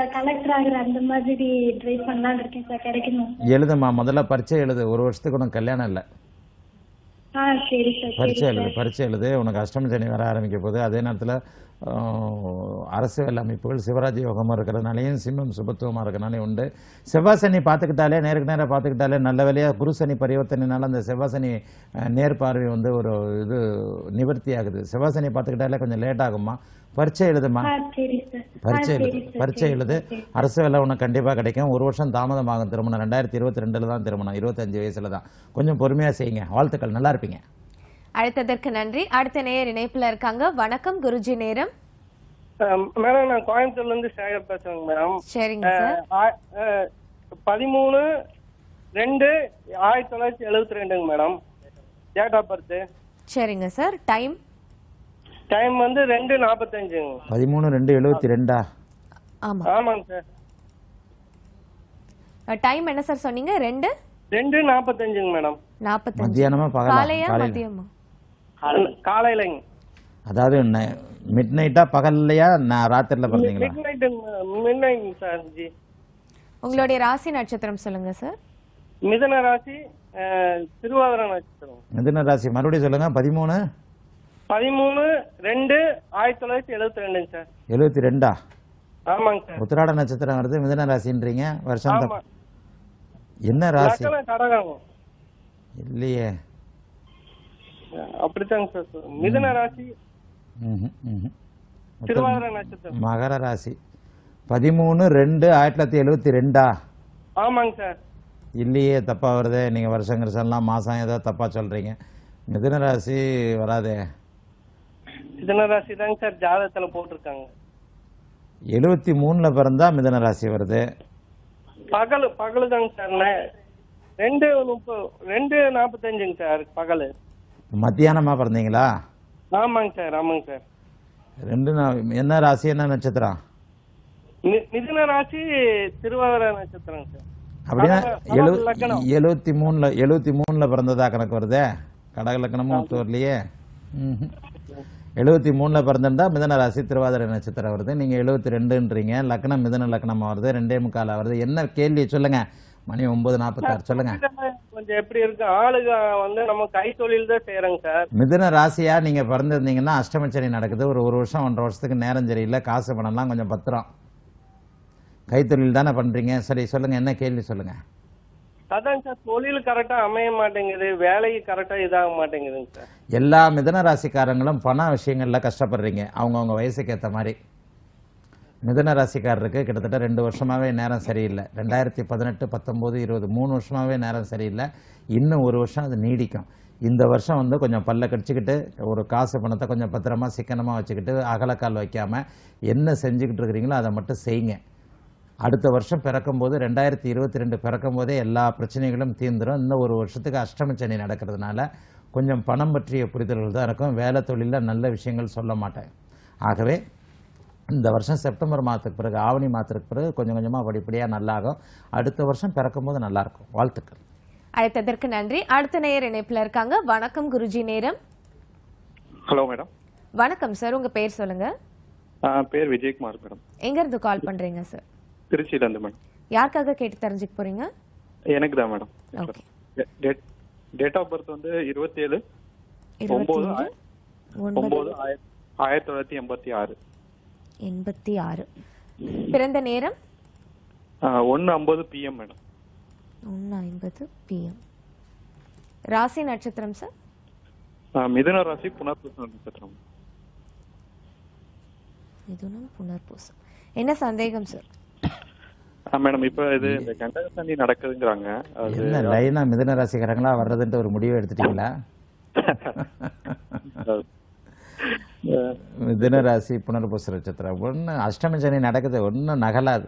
C: எழுதுமா, முதல்ல பரீட்சை எழுது. 1 வருஷத்துக்கு உனக்கு கல்யாணம் இல்லை. பரீட்சை எழுது. உனக்கு அஷ்டம சனி வர ஆரம்பிக்க போகுது. அதே நேரத்தில் அரசு வேலை அமைப்புகள் சிவராஜ் யோகமாக இருக்கிறதுனாலையும் சிம்மம் சுபத்துவமாக இருக்கிறனாலையும் உண்டு. செவ்வாய் சனி பார்த்துக்கிட்டாலே நேருக்கு நேராக பார்த்துக்கிட்டாலே நல்ல வேலையாக குரு சனி பரிவர்த்தனைனால அந்த செவ்வாய் சனி நேர்பார்வை ஒரு இது நிவர்த்தி ஆகுது. செவ்வாய் சனி பார்த்துக்கிட்டாலே கொஞ்சம் லேட் ஆகுமா. பரீட்சை எழுதுமா, பரீட்சை எழுது. அரசு வேலை உனக்கு கண்டிப்பாக கிடைக்கும். 1 வருஷம் தாமதமாகும் திருமணம். 2022 தான் திருமணம். 25 வயசுல தான். கொஞ்சம் பொறுமையாக செய்யுங்க. வாழ்த்துக்கள், நல்லா இருப்பீங்க.
A: அழைத்ததற்கு நன்றி. அடுத்த நேயர் இணைப்புல இருக்காங்க. வணக்கம் குருஜி. நேரம்
J: மேடம், நான் கோயம்புத்தூர்ல இருந்து சேகர் பேசுறேங்க மேடம்.
A: சரிங்க sir.
J: 13/2/1972 madam date of birth.
A: சரிங்க சார். டைம்
J: 2:45.
C: 13/2/72.
A: ஆமா
J: ஆமாங்க சார்.
A: டைம் என்ன சார் சொன்னீங்க?
J: 2:45 மேடம்.
A: 45.
C: மத்தியானமா
A: காலையா மதியமா?
J: காலையிலங்க.
C: அதாவது மிட் நைட்டா பகல்லையா ராத்திரில பிறந்தீங்களா?
J: Midnight sir ji.
A: உங்களுடைய ராசி நட்சத்திரம் சொல்லுங்க சார்.
J: மிதுன ராசி, திருவாதிரை நட்சத்திரம்.
C: மிதுன ராசி மறுபடியும் சொல்லுங்க.
J: 13/2/1972 சார்.
C: 72.
J: ஆமாங்க சார்.
C: உத்திராட நட்சத்திரம் வருது. மிதுன ராசின்றீங்க. வருஷம் என்ன ராசி? இல்லையே.
J: அப்படித்தாங்க சார். மிதுன ராசி, திருவாதிரை நட்சத்திரம்.
C: மகர ராசி. 13/2/1972.
J: ஆமாங்க சார்.
C: இல்லையே தப்பாக வருதே, நீங்கள் வருஷம் கிருஷம்லாம் மாதம் ஏதோ தப்பாக சொல்கிறீங்க. மிதுன ராசி வராதே.
J: மிதுன ராசி தாங்க சார் ஜாதகத்துல போட்டிருக்காங்க.
C: 73 பிறந்தா மிதுன ராசி வருது.
J: பகலு தாங்க சார். 2:45 சார் பகலு.
C: மத்தியானமா பிறந்தீங்களா?
J: ஆமாங்க சார், ஆமாங்க சார்.
C: என்ன ராசி, என்ன நட்சத்திரம்?
J: மிதுன ராசி திருவாதிரை நட்சத்திரம் சார்.
C: அப்படின்னா 73 பிறந்ததா கணக்கு வருதே. கடக லக்னமும் ஒத்து வரலையே. 73 பிறந்திருந்தா மிதன ராசி திருவாதிரை நட்சத்திரம் வருது. நீங்க 72ன்றீங்க. லக்னம் மிதன லக்னமா வருது. 2:45 வருது. என்ன கேள்வி சொல்லுங்க. மணி 9:46 சொல்லுங்க.
J: கொஞ்சம் எப்படி இருக்கு ஆளுக நம்ம கை தொழில் தான் செய்யறோங்க சார்.
C: மிதன ராசியா நீங்க பிறந்திருந்தீங்கன்னா அஷ்டமச்சனி நடக்குது. ஒரு வருஷம் 1.5 வருஷத்துக்கு நேரம் சரியில்லை. காசு பணம்லாம் கொஞ்சம் பத்திரம். கைத்தொழில் தானே பண்றீங்க. சரி சொல்லுங்க, என்ன கேள்வி சொல்லுங்க.
J: அதான் சார் தொழில் கரெக்டா அமைய மாட்டேங்குது, வேலைக்கு கரெக்டா இதாக மாட்டேங்குதுங்க சார்.
C: எல்லா மிதன ராசிக்காரங்களும் பண விஷயங்கள்ல கஷ்டப்படுறீங்க, அவங்கவுங்க வயசுக்கு ஏற்ற மாதிரி. மிதன ராசிக்காரருக்கு கிட்டத்தட்ட 2 வருஷமாவே நேரம் சரியில்லை. 2018, 19, 20 3 வருஷமாவே நேரம் சரியில்லை. இன்னும் 1 வருஷம் அது நீடிக்கும். இந்த வருஷம் கொஞ்சம் பல்ல கடிச்சிக்கிட்டு ஒரு காசு பணத்தை கொஞ்சம் பத்திரமா சிக்கனமாக வச்சுக்கிட்டு அகலக்கால் வைக்காமல் என்ன செஞ்சுக்கிட்டு இருக்கிறீங்களோ அதை மட்டும் செய்யுங்க. அடுத்த வருஷம் பிறக்கும்போது 2022 பிறக்கும் போதே எல்லா பிரச்சனைகளும் தீர்ந்துடும். இன்னும் 1 வருஷத்துக்கு அஷ்டமச்சனி நடக்கிறதுனால கொஞ்சம் பணம் பற்றிய புரிதல்கள் தான் இருக்கும். வேலை தொழிலில் நல்ல விஷயங்கள் சொல்ல மாட்டேன். ஆகவே இந்த வருஷம் செப்டம்பர் மாதத்துக்கு பிறகு, ஆவணி மாதத்துக்கு பிறகு கொஞ்சம் கொஞ்சமாக படிப்படியாக நல்லாகும். அடுத்த வருஷம் பிறக்கும்போது நல்லாயிருக்கும். வாழ்த்துக்கள்.
A: அழைத்ததற்கு நன்றி. அடுத்த நேயர் இணைப்பில் இருக்காங்க. வணக்கம் குருஜி. நேரம்.
K: Hello madam.
A: வணக்கம் சார், உங்க பேர் சொல்லுங்க.
K: பேர் விஜயகுமார் மேடம்.
A: எங்க இருந்து கால் பண்றீங்க சார்?
K: திருச்சியில இருந்து மேடம்.
A: யாருக்காக கேட்டு தெரிஞ்சுக்க போறீங்க?
K: எனக்கு தான் madam.
A: Okay.
K: Date of birth 27/9/1986.
A: பிறந்த நேரம்
K: 1:50 PM மேடம்.
A: 1:50 PM. ராசி நட்சத்திரம் சார்?
K: மிதுன ராசி புனர்பூசம் நட்சத்திரம்.
A: மிதுனம் புனர்பூசம். என்ன சந்தேகம் சார்?
K: மேடம் இப்ப இது இந்த கண்டக சனி நடக்குதுங்கறாங்க.
C: என்ன லைனா மிதுன ராசிக்காரங்களா வர்றதுன்னு ஒரு முடிவு எடுத்துட்டீங்களா? மிதுன ராசி புனர்பூச நட்சத்திரம். ஒண்ணு அஷ்டம சனி நடக்குது, ஒன்னும் நகலாது.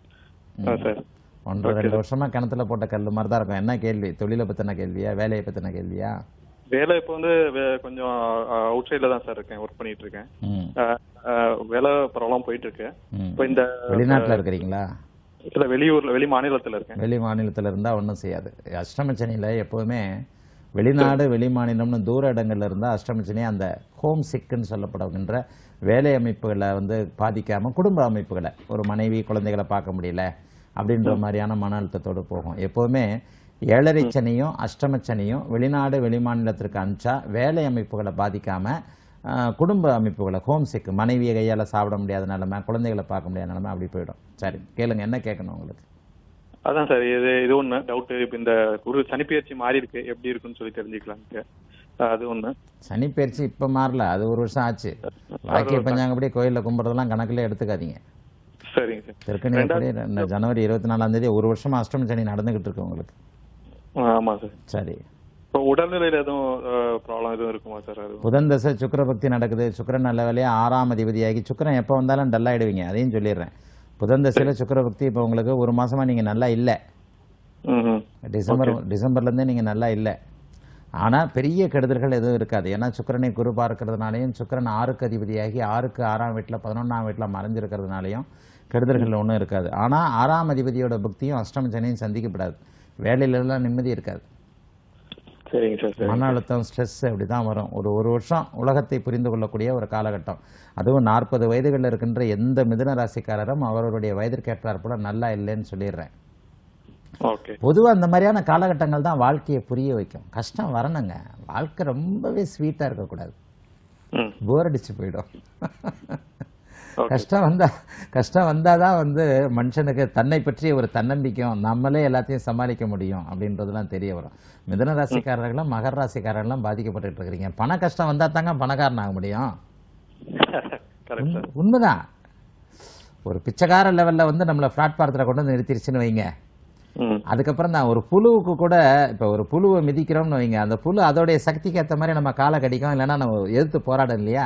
C: 1-2 வருஷமா கிணத்துல போட்ட கல்லு மாதிரி தான் இருக்கும். என்ன கேள்வி? தொழிலை பத்தின கேள்வியா, வேலையை பத்தின கேள்வியா?
K: வேலை இப்ப கொஞ்சம் அவுட் சைட்ல தான் சார் இருக்கேன், ஒர்க் பண்ணிட்டு இருக்கேன். வேலை பரவாயில்லாம போயிட்டு இருக்கு. இப்ப இந்த
C: வெளிநாட்டுல இருக்கிறீங்களா?
K: இல்ல வெளியூர்ல, வெளி மாநிலத்துல இருக்கேன்.
C: வெளி மாநிலத்துல இருந்தா ஒன்றும் செய்யாது. அஷ்டமச்சனியில எப்போதுமே வெளிநாடு வெளி மாநிலம்னு தூர இடங்கள்ல இருந்தால் அஷ்டமச்சனி அந்த ஹோம் சிக்குன்னு சொல்லப்படுகின்ற வேலை அமைப்புகளை பாதிக்காம குடும்ப அமைப்புகளை, ஒரு மனைவி குழந்தைகளை பார்க்க முடியல அப்படின்ற மாதிரியான மன அழுத்தத்தோடு போகும். எப்போதுமே 7.5 சனியும் அஷ்டமச்சனியும் வெளிநாடு வெளி மாநிலத்திற்கு அனுப்பிச்சா வேலை அமைப்புகளை பாதிக்காம குடும்ப அமைப்புகளை, ஹோம் சிக்கு, மனைவியை கையால் சாப்பிட முடியாத நிலைமை, குழந்தைகளை பார்க்க முடியாத நிலைமை அப்படி போயிடும். சரி கேளுங்க, என்ன கேட்கணும் உங்களுக்கு?
K: அதான் சார் இது ஒண்ணு டவுட். இப்ப இந்த குரு சனிப்பெயர்ச்சி மாறி இருக்கு, எப்படி இருக்குன்னு சொல்லி தெரிஞ்சுக்கலாம். அது ஒண்ணு.
C: சனிப்பெயர்ச்சி இப்ப மாறல, அது 1 வருஷம் ஆச்சு. வாக்கிய பஞ்சாங்கப்படி கோயிலில் கும்பிட்றதெல்லாம் கணக்குல எடுத்துக்காதீங்க.
K: சரிங்க சார்.
C: திருக்கணிப்படி ஜனவரி 24ஆம் தேதி 1 வருஷமா அஷ்டம சனி நடந்துகிட்டு இருக்கு உங்களுக்கு.
K: ஆமா சார்.
C: சரி,
K: இப்போ உடல்நிலையில எதுவும் ப்ராப்ளம் எதுவும் இருக்குமா சார்?
C: புதன் தசை சுக்கிர பக்தி நடக்குது. சுக்கிரன் நல்ல வேலையா 6ஆம் அதிபதியாகி, சுக்கிரன் எப்போ வந்தாலும் டல்லாயிடுவீங்க, அதையும் சொல்லிடுறேன். புதன் தசையில சுக்கிர பக்தி இப்போ உங்களுக்கு 1 மாசமா நீங்க நல்லா இல்லை. டிசம்பர்ல இருந்தே நீங்க நல்லா இல்லை. ஆனா பெரிய கெடுதல்கள் எதுவும் இருக்காது. ஏன்னா சுக்கிரனை குரு பார்க்கறதுனாலையும், சுக்கிரன் 6க்கு அதிபதியாகி 6க்கு 6ஆம் வீட்டில் 11ஆம் வீட்டில் மறைஞ்சிருக்கிறதுனாலையும் கெடுதல்கள் ஒன்றும் இருக்காது. ஆனா 6ஆம் அதிபதியோட பக்தியும் அஷ்டம சனியும் சந்திக்கப்படாது. வேலையிலலாம் நிம்மதி இருக்காது. மன அழுத்தம், ஸ்ட்ரெஸ் அப்படிதான் வரும். ஒரு வருஷம் உலகத்தை புரிந்து கொள்ளக்கூடிய ஒரு காலகட்டம். அதுவும் 40 வயதுகளில் இருக்கின்ற எந்த மிதுன ராசிக்காரரும் அவர்களுடைய வயதிற்கேற்றார் போல நல்லா இல்லைன்னு சொல்லிடுறேன். பொதுவாக அந்த மாதிரியான காலகட்டங்கள் தான் வாழ்க்கையை புரிய வைக்கும். கஷ்டம் வரணுங்க, வாழ்க்கை ரொம்பவே ஸ்வீட்டா இருக்கக்கூடாது, போர் அடிச்சு போயிடும். கஷ்டம் வந்தாதான் மனுஷனுக்கு தன்னை பற்றிய ஒரு தன்னம்பிக்கையும், நம்மளே எல்லாத்தையும் சமாளிக்க முடியும் அப்படின்றதுலாம் தெரிய வரும். மிதுன ராசிக்காரர்களும் மகர ராசிக்காரர்களும் பாதிக்கப்பட்டு இருக்கிறீங்க. பண கஷ்டம் வந்தா தாங்க பணக்காரன் ஆக முடியும். உண்மைதான். ஒரு பிச்சைக்கார லெவல்ல நம்மளை பிளாட்பாரத்தில் கொண்டு வந்து நிறுத்திருச்சுன்னு வைங்க, அதுக்கப்புறம் தான் ஒரு புழுவுக்கு கூட இப்போ ஒரு புழுவை மிதிக்கிறோம்னு வைங்க, அந்த புழு அதோடைய சக்திக்கு ஏற்ற மாதிரி நம்ம காலை கடிக்கும், இல்லைன்னா நம்ம எதிர்த்து போராடும் இல்லையா.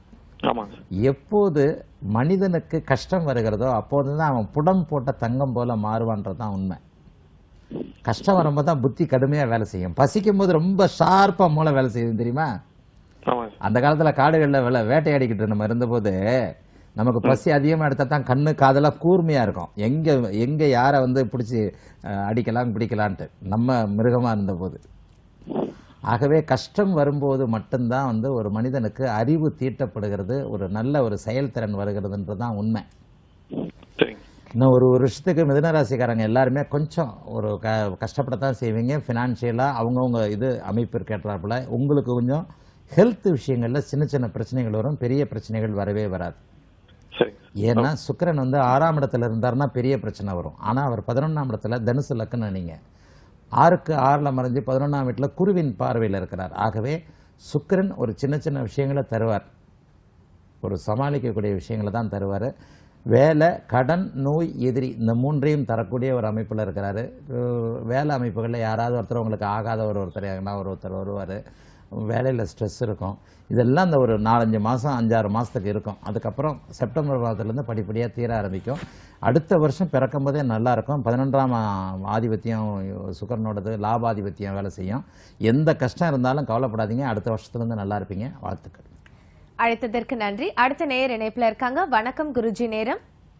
C: எப்போது மனிதனுக்கு கஷ்டம் வருகிறதோ அப்போதுதான் அவன் புடம் போட்ட தங்கம் போல மாறுவான்றதுதான் உண்மை. கஷ்டம் வரும்போது தான் புத்தி கடுமையா வேலை செய்யும். பசிக்கும் போது ரொம்ப ஷார்ப்பா மூளை வேலை செய்யும் தெரியுமா. அந்த காலத்துல காடுகள்ல வேட்டையாடிக்கிட்டு நம்ம இருந்தபோது நமக்கு பசி அதிகமாக எடுத்தால் தான் கண்ணு காதெல்லாம் கூர்மையாக இருக்கும். எங்கே யாரை வந்து பிடிச்சி அடிக்கலாம் பிடிக்கலான்ட்டு நம்ம மிருகமாக இருந்தபோது. ஆகவே கஷ்டம் வரும்போது மட்டும்தான் வந்து ஒரு மனிதனுக்கு அறிவு தீட்டப்படுகிறது, ஒரு நல்ல ஒரு செயல்திறன் வருகிறதுன்றது தான் உண்மை. இன்னும் ஒரு வருஷத்துக்கு மிதுனராசிக்காரங்க எல்லாருமே கொஞ்சம் ஒரு கஷ்டப்படத்தான் செய்வீங்க. ஃபினான்ஷியலாக அவங்கவுங்க இது அமைப்பு கேட்டாப்புல உங்களுக்கு கொஞ்சம் ஹெல்த் விஷயங்களில் சின்ன சின்ன பிரச்சனைகள் வரும், பெரிய பிரச்சனைகள் வரவே வராது. ஏன்னா சுக்கிரன் வந்து 6ஆம் இடத்துல இருந்தாருன்னா பெரிய பிரச்சனை வரும். ஆனா அவர் 11ஆம் இடத்துல தனுசு லக்னம், நீங்க 6க்கு 6ல மறைஞ்சு 11ஆம் வீட்டுல குருவின் பார்வையில் இருக்கிறார். ஆகவே சுக்கிரன் ஒரு சின்ன சின்ன விஷயங்களை தருவார், ஒரு சமாளிக்கக்கூடிய விஷயங்களை தான் தருவார். வேலை, கடன், நோய், எதிரி இந்த 3ஐயும் தரக்கூடிய ஒரு அமைப்பில் இருக்கிறாரு. வேலை அமைப்புகளில் யாராவது ஒருத்தர் உங்களுக்கு ஆகாத ஒருத்தர் ஒருத்தர் வருவார். வேலையில் ஸ்ட்ரெஸ் இருக்கும். இதெல்லாம் இந்த ஒரு 4-5 மாதம் 5-6 மாதத்துக்கு இருக்கும். அதுக்கப்புறம் செப்டம்பர் மாதத்துலேருந்து படிப்படியாக தீர ஆரம்பிக்கும். அடுத்த வருஷம் பிறக்கும் போதே நல்லாயிருக்கும். 11ஆம் ஆதிபத்தியம் சுக்கிரனோடது, லாபாதிபத்தியம் வேலை செய்யும். எந்த கஷ்டம் இருந்தாலும் கவலைப்படாதீங்க, அடுத்த வருஷத்துலேருந்து நல்லா இருப்பீங்க. வாழ்த்துக்கள்.
A: அழைத்ததற்கு நன்றி. அடுத்த நேயர் இணைப்பில் இருக்காங்க. வணக்கம் குருஜி. நேரம்.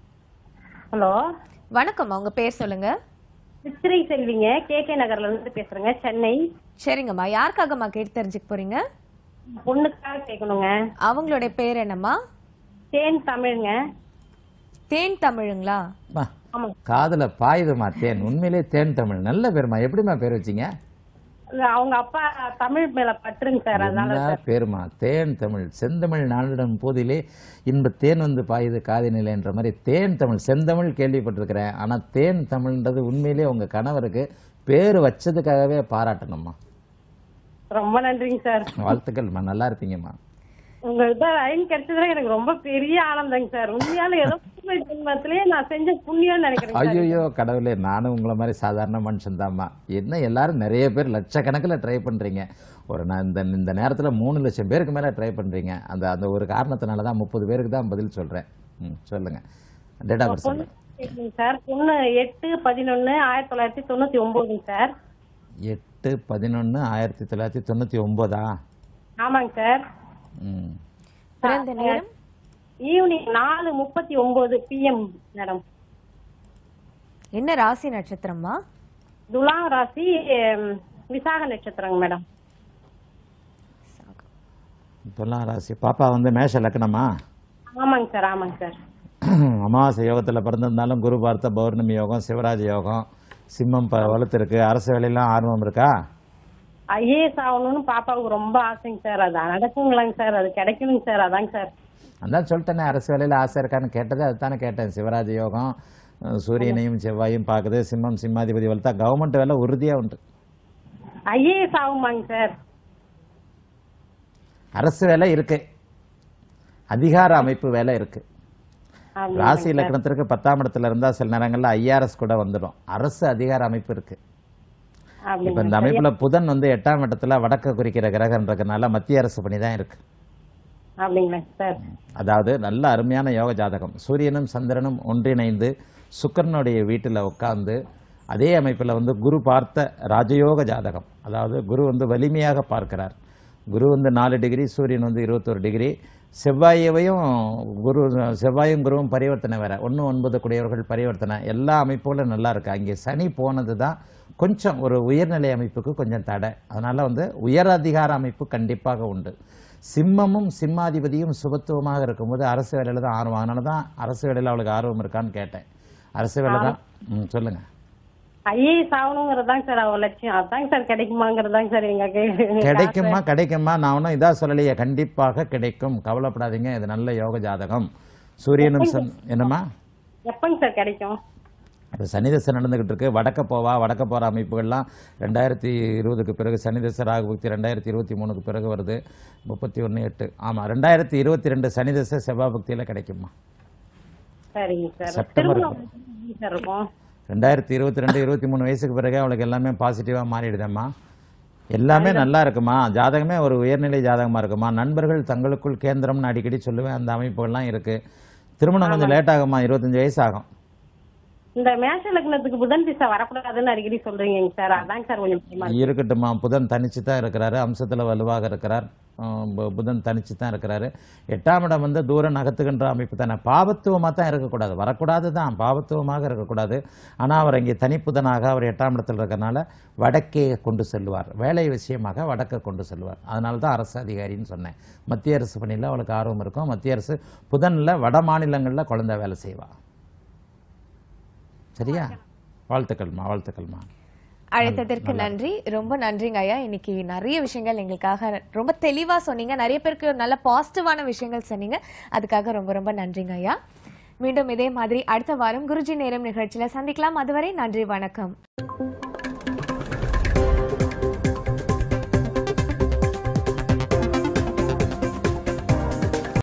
L: ஹலோ
A: வணக்கம், உங்க பேர் சொல்லுங்க.
L: சித்திரை செல்விங்க, கேகே நகர்ல இருந்து பேசுறேங்க, சென்னை.
A: சரிங்கம்மா, யாருக்காகம்மா கேட்டு தெரிஞ்சுக்க போறீங்க?
L: பொண்ணுக்காக கேட்கணுங்க.
A: அவங்களுடைய பேர் என்னம்மா?
L: தேன் தமிழ்ங்க.
A: தேன் தமிழுங்களா?
C: காதுல பாயுதுமா தேன். உண்மையிலே தேன் தமிழ் நல்ல பேருமா. எப்படிமா பேர் வச்சீங்க?
L: அவங்க அப்பா தமிழ் மேல பற்றுங்க சார், அதனால
C: பேருமா தேன் தமிழ். செந்தமிழ் நாளிடம் போதிலே இன்ப தேன் வந்து பாயுது காதினிலே என்ற மாதிரி தேன் தமிழ். செந்தமிழ் கேள்விப்பட்டிருக்கிறேன், ஆனா தேன் தமிழ்ன்றது உண்மையிலே உங்க கணவருக்கு பேரு வச்சதுக்காகவே பாராட்டணும்மா.
L: ரொம்ப நன்றிங்க சார்.
C: வாழ்த்துக்கள்மா, நல்லா இருப்பீங்கம்மா.
L: உங்கள்கிட்ட லைன் கிடைச்சதுல எனக்கு ரொம்ப பெரிய ஆனந்தங்க சார். உண்மையால ஏதோ ஜென்மத்திலேயே நான் செஞ்ச புண்ணியம் நினைக்கிறேன்.
C: ஐயோ கடவுளே, நானும் உங்களை மாதிரி சாதாரண மனுஷன் தான்மா. என்ன எல்லாரும் நிறைய பேர் லட்சக்கணக்கில் ட்ரை பண்றீங்க. ஒரு நான் இந்த நேரத்தில் 3 லட்சம் பேருக்கு மேலே ட்ரை பண்றீங்க. அந்த ஒரு காரணத்தினால தான் 30 பேருக்கு தான் பதில் சொல்றேன். சொல்லுங்க, டேட் ஆஃப் பர்த் சொல்லுங்க
L: சார். பொண்ணு 8/11/1999 சார்.
C: 8/11/1999.
L: ஆமாங்க சார்.
A: பிறந்த நேரம்
L: ஈவினிங் 4:39 PM மேடம்.
A: என்ன ராசி நட்சத்திரமா?
L: துலாம் ராசி, விசாக நட்சத்திரங்க மேடம்.
C: துலாம் ராசி. பாப்பா வந்து மேஷ லக்னமா?
L: ஆமாங்க சார், ஆமாங்க சார்.
C: அமாவாசை யோகத்தில் பிறந்திருந்தாலும் குரு பார்த்த பௌர்ணமி யோகம், சிவராஜ் யோகம், சிம்மம் வலுத்திருக்கு. அரசு வேலையெல்லாம் ஆர்வம் இருக்கா?
L: ஐஏஎஸ் ஆகணும்னு பாப்பாவுக்கு ரொம்ப ஆசைங்க சார். அது நடக்குங்களாங்க சார்? அது கிடைக்கணுங்க சார். அதாங்க சார்.
C: அதான் சொல்லிட்டேனே, அரசு வேலையில் ஆசை இருக்கான்னு கேட்டது அதுதானே கேட்டேன். சிவராஜ் யோகம் சூரியனையும் செவ்வாயும் பார்க்குது. சிம்மம் சிம்மாதிபதி வளர்த்தா கவர்மெண்ட் வேலை உறுதியாக உண்டு.
L: ஐஏஎஸ் ஆகுமாங்க சார்?
C: அரசு வேலை இருக்கு, அதிகார அமைப்பு வேலை இருக்கு. ராசி இலக்கணத்திற்கு 10ஆம் இடத்துல இருந்தா சில நேரங்கள்ல ஐஆர்எஸ் கூட வந்துடும். அரசு அதிகார அமைப்பு இருக்கு. இப்ப இந்த அமைப்புல புதன் வந்து 8ஆம் இடத்துல வடக்கு குறிக்கிற கிரகம்ன்றதுனால மத்திய அரசு பணி தான் இருக்கு. அதாவது நல்ல அருமையான யோக ஜாதகம். சூரியனும் சந்திரனும் ஒன்றிணைந்து சுக்கிரனுடைய வீட்டுல உட்கார்ந்து அதே அமைப்புல வந்து குரு பார்த்த ராஜயோக ஜாதகம். அதாவது குரு வந்து வலிமையாக பார்க்கிறார். குரு வந்து 4 டிகிரி, சூரியன் வந்து 21 டிகிரி. செவ்வாயும் குருவும் பரிவர்த்தனை வேற. 1-9 கூடியவர்கள் பரிவர்த்தனை. எல்லா அமைப்புகளும் நல்லா இருக்கு. அங்கே சனி போனது தான் கொஞ்சம் ஒரு உயர்நிலை அமைப்புக்கு கொஞ்சம் தடை. அதனால வந்து உயர் அதிகார அமைப்பு கண்டிப்பாக உண்டு. சிம்மமும் சிம்மாதிபதியும் சுபத்துவமாக இருக்கும்போது அரசு வேலையில தான் ஆர்வம். அதனால தான் அரசு வேலையில் அவளுக்கு ஆர்வம் இருக்கான்னு கேட்டேன். அரசு வேலை தான். சொல்லுங்க.
L: ஐஏஎஸ் ஆகணுங்கிறதாங்க சார் அவ லட்சியம். அதாங்க சார் கிடைக்குமாங்கிறதாங்க சார் எங்க
C: கிடைக்குமா. நான் ஒன்றும் இதா சொல்லலையே, கண்டிப்பாக கிடைக்கும், கவலைப்படாதீங்க. இது நல்ல யோக ஜாதகம். சூரியனும் என்னமா
L: எப்பங்க சார் கிடைக்கும்?
C: இப்போ சனி தசை நடந்துகிட்டு இருக்கு. வடக்க போற அமைப்புகள்லாம் 2020க்கு பிறகு சனி தசை ராகு பக்தி 2023க்கு பிறகு வருது. 31/8. ஆமா, 2022 சனி தசை செவ்வாய் பக்தியில கிடைக்குமா?
L: சரிங்க சார்.
C: செப்டம்பர் 2022 23 வயசுக்கு பிறகு அவளுக்கு எல்லாமே பாசிட்டிவாக மாறிடுதம்மா. எல்லாமே நல்லா இருக்குமா. ஜாதகமே ஒரு உயர்நிலை ஜாதகமாக இருக்குமா. நண்பர்கள் தங்களுக்குள் கேந்திரம்னு அடிக்கடி சொல்லுவேன். அந்த அமைப்புகள்லாம் இருக்குது. திருமணம் கொஞ்சம் லேட் ஆகுமா. 25 வயசு ஆகும்.
L: இந்த மேஷ லக்னத்துக்கு புதன் திசை வரக்கூடாதுன்னு அடிக்கடி சொல்றீங்க சார். அதாங்க சார் கொஞ்சம்
C: இருக்கட்டும்மா. புதன் தனிச்சு தான் இருக்கிறாரு. அம்சத்தில் வலுவாக இருக்கிறார். புதன் தனிச்சு தான் இருக்கிறாரு. 8ஆம் இடம் வந்து தூரம் நகர்த்துகின்ற அமைப்பு தானே. பாவத்துவமாக தான் இருக்கக்கூடாது. வரக்கூடாது தான், பாவத்துவமாக இருக்கக்கூடாது. ஆனால் அவர் இங்கே தனிப்புதனாக அவர் 8ஆம் இடத்தில் இருக்கிறனால வடக்கே கொண்டு செல்வார். வேலை விஷயமாக வடக்கை கொண்டு செல்வார். அதனால தான் அரசு அதிகாரின்னு சொன்னேன். மத்திய அரசு பணியில் அவளுக்கு ஆர்வம் இருக்கும். மத்திய அரசு புதனில் வட மாநிலங்களில் குழந்தை வேலை செய்வாள். சரியா? வாழ்த்துக்கள்மா, வாழ்த்துக்கள்மா.
A: அழைத்ததற்கு நன்றி. ரொம்ப நன்றிங்க ஐயா. இன்னைக்கு நிறைய விஷயங்கள் எங்களுக்காக ரொம்ப தெளிவா சொன்னீங்க. நிறைய பேருக்கு நல்ல பாசிட்டிவான விஷயங்கள் சொன்னீங்க. அதுக்காக ரொம்ப ரொம்ப நன்றிங்க ஐயா. மீண்டும் இதே மாதிரி அடுத்த வாரம் குருஜி நேரம் நிகழ்ச்சியில சந்திக்கலாம். அதுவரை நன்றி, வணக்கம்.